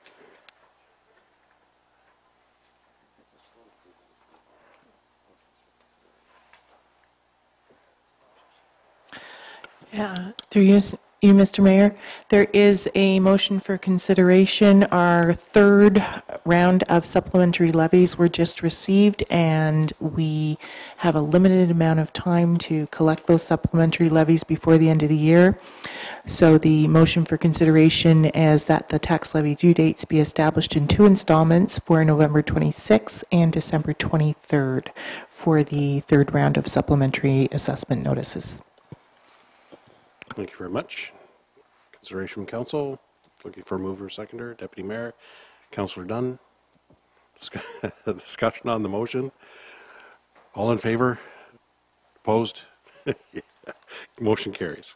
Yeah, through you, you, Mister Mayor, there is a motion for consideration. Our third round of supplementary levies were just received, and we have a limited amount of time to collect those supplementary levies before the end of the year. So the motion for consideration is that the tax levy due dates be established in two installments for November twenty-sixth and December twenty-third for the third round of supplementary assessment notices. Thank you very much. Consideration from council. Looking for a mover, seconder, deputy mayor, Councillor Dunn. Discussion on the motion. All in favor? Opposed? Yeah. Motion carries.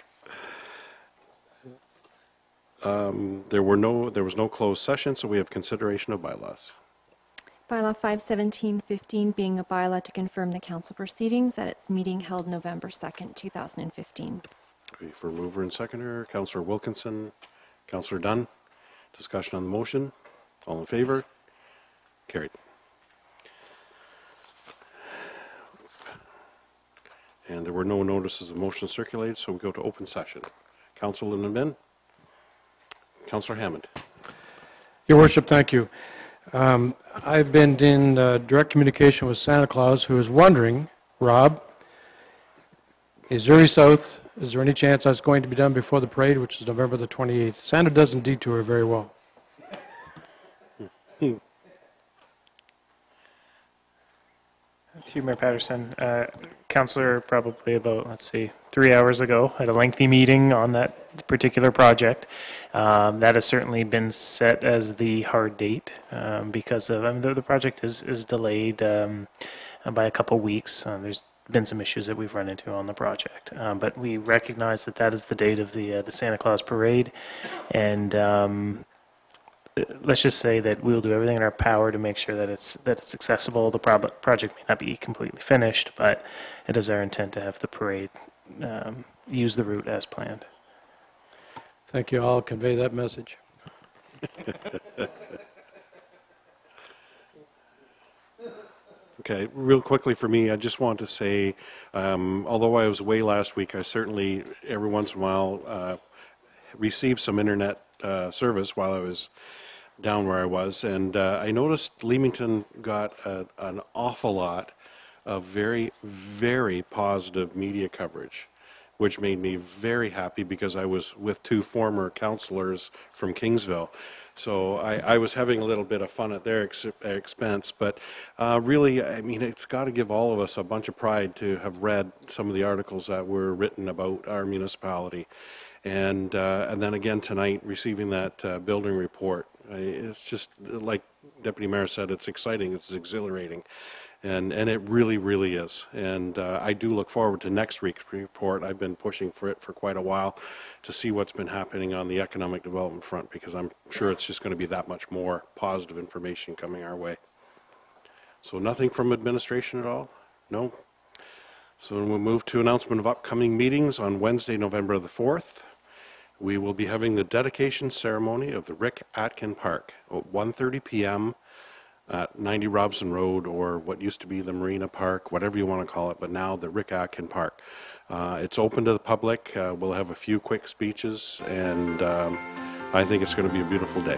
Um, there were no. There was no closed session, so we have consideration of bylaws. Bylaw five seventeen fifteen being a bylaw to confirm the council proceedings at its meeting held November second, two thousand fifteen. For mover and seconder, Councillor Wilkinson, Councillor Dunn. Discussion on the motion. All in favor? Carried. And there were no notices of motion circulated, so we go to open session. Council in the bin. Councillor Hammond. Your Worship, thank you. Um, I've been in uh, direct communication with Santa Claus, who is wondering, Rob, is Erie South, is there any chance that's going to be done before the parade, which is November the twenty-eighth? Santa doesn't detour very well. To you, Mayor Patterson. Uh, Councillor, probably about, let's see, three hours ago, had a lengthy meeting on that particular project. Um, that has certainly been set as the hard date um, because of, I mean, the, the project is, is delayed um, by a couple weeks. Uh, there's been some issues that we've run into on the project. Um, but we recognize that that is the date of the, uh, the Santa Claus Parade. And um, let's just say that we'll do everything in our power to make sure that it's that it's accessible. The pro project may not be completely finished, but it is our intent to have the parade um, use the route as planned. Thank you. I'll convey that message. Okay, real quickly for me, I just want to say, um, although I was away last week, I certainly every once in a while uh, received some internet uh, service while I was down where I was, and uh, I noticed Leamington got a, an awful lot of very, very positive media coverage, which made me very happy because I was with two former councillors from Kingsville. So I, I was having a little bit of fun at their ex expense, but uh, really, I mean, it's got to give all of us a bunch of pride to have read some of the articles that were written about our municipality. And, uh, and then again tonight, receiving that uh, building report. It's just, like Deputy Mayor said, it's exciting, it's exhilarating. And, and it really, really is. And uh, I do look forward to next week's report. I've been pushing for it for quite a while to see what's been happening on the economic development front, because I'm sure it's just going to be that much more positive information coming our way. So nothing from administration at all? No? So we'll move to announcement of upcoming meetings. On Wednesday, November the fourth, we will be having the dedication ceremony of the Rick Atkin Park at one thirty p m at ninety Robson Road, or what used to be the Marina Park, whatever you want to call it, but now the Rick Atkin Park. Uh, it's open to the public. Uh, we'll have a few quick speeches, and um, I think it's going to be a beautiful day.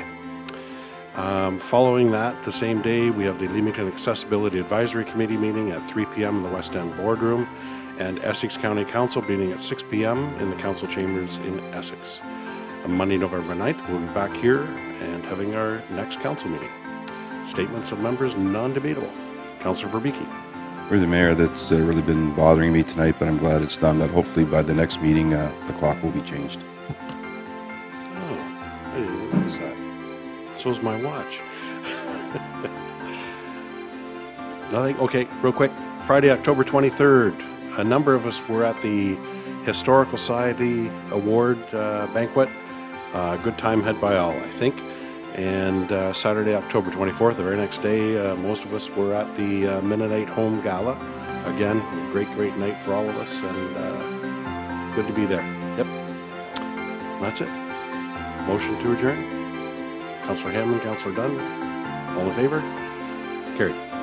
Um, following that, the same day, we have the Leamington Accessibility Advisory Committee meeting at three p m in the West End Boardroom, and Essex County Council meeting at six p m in the Council Chambers in Essex. On Monday, November ninth, we'll be back here and having our next council meeting. Statements of members non-debatable. Councillor Verbicki. We're the mayor, that's uh, really been bothering me tonight, but I'm glad it's done. That hopefully by the next meeting, uh, the clock will be changed. Oh, I didn't notice that. so's my watch. Nothing? Okay, real quick. Friday, October twenty-third, a number of us were at the Historical Society Award uh, banquet. Uh, good time had by all, I think. And uh, Saturday, October twenty-fourth, the very next day, uh, most of us were at the uh, Mennonite Home Gala. Again, a great, great night for all of us, and uh, good to be there. Yep. That's it. Motion to adjourn. Councillor Hammond, Councillor Dunn, all in favor? Carried.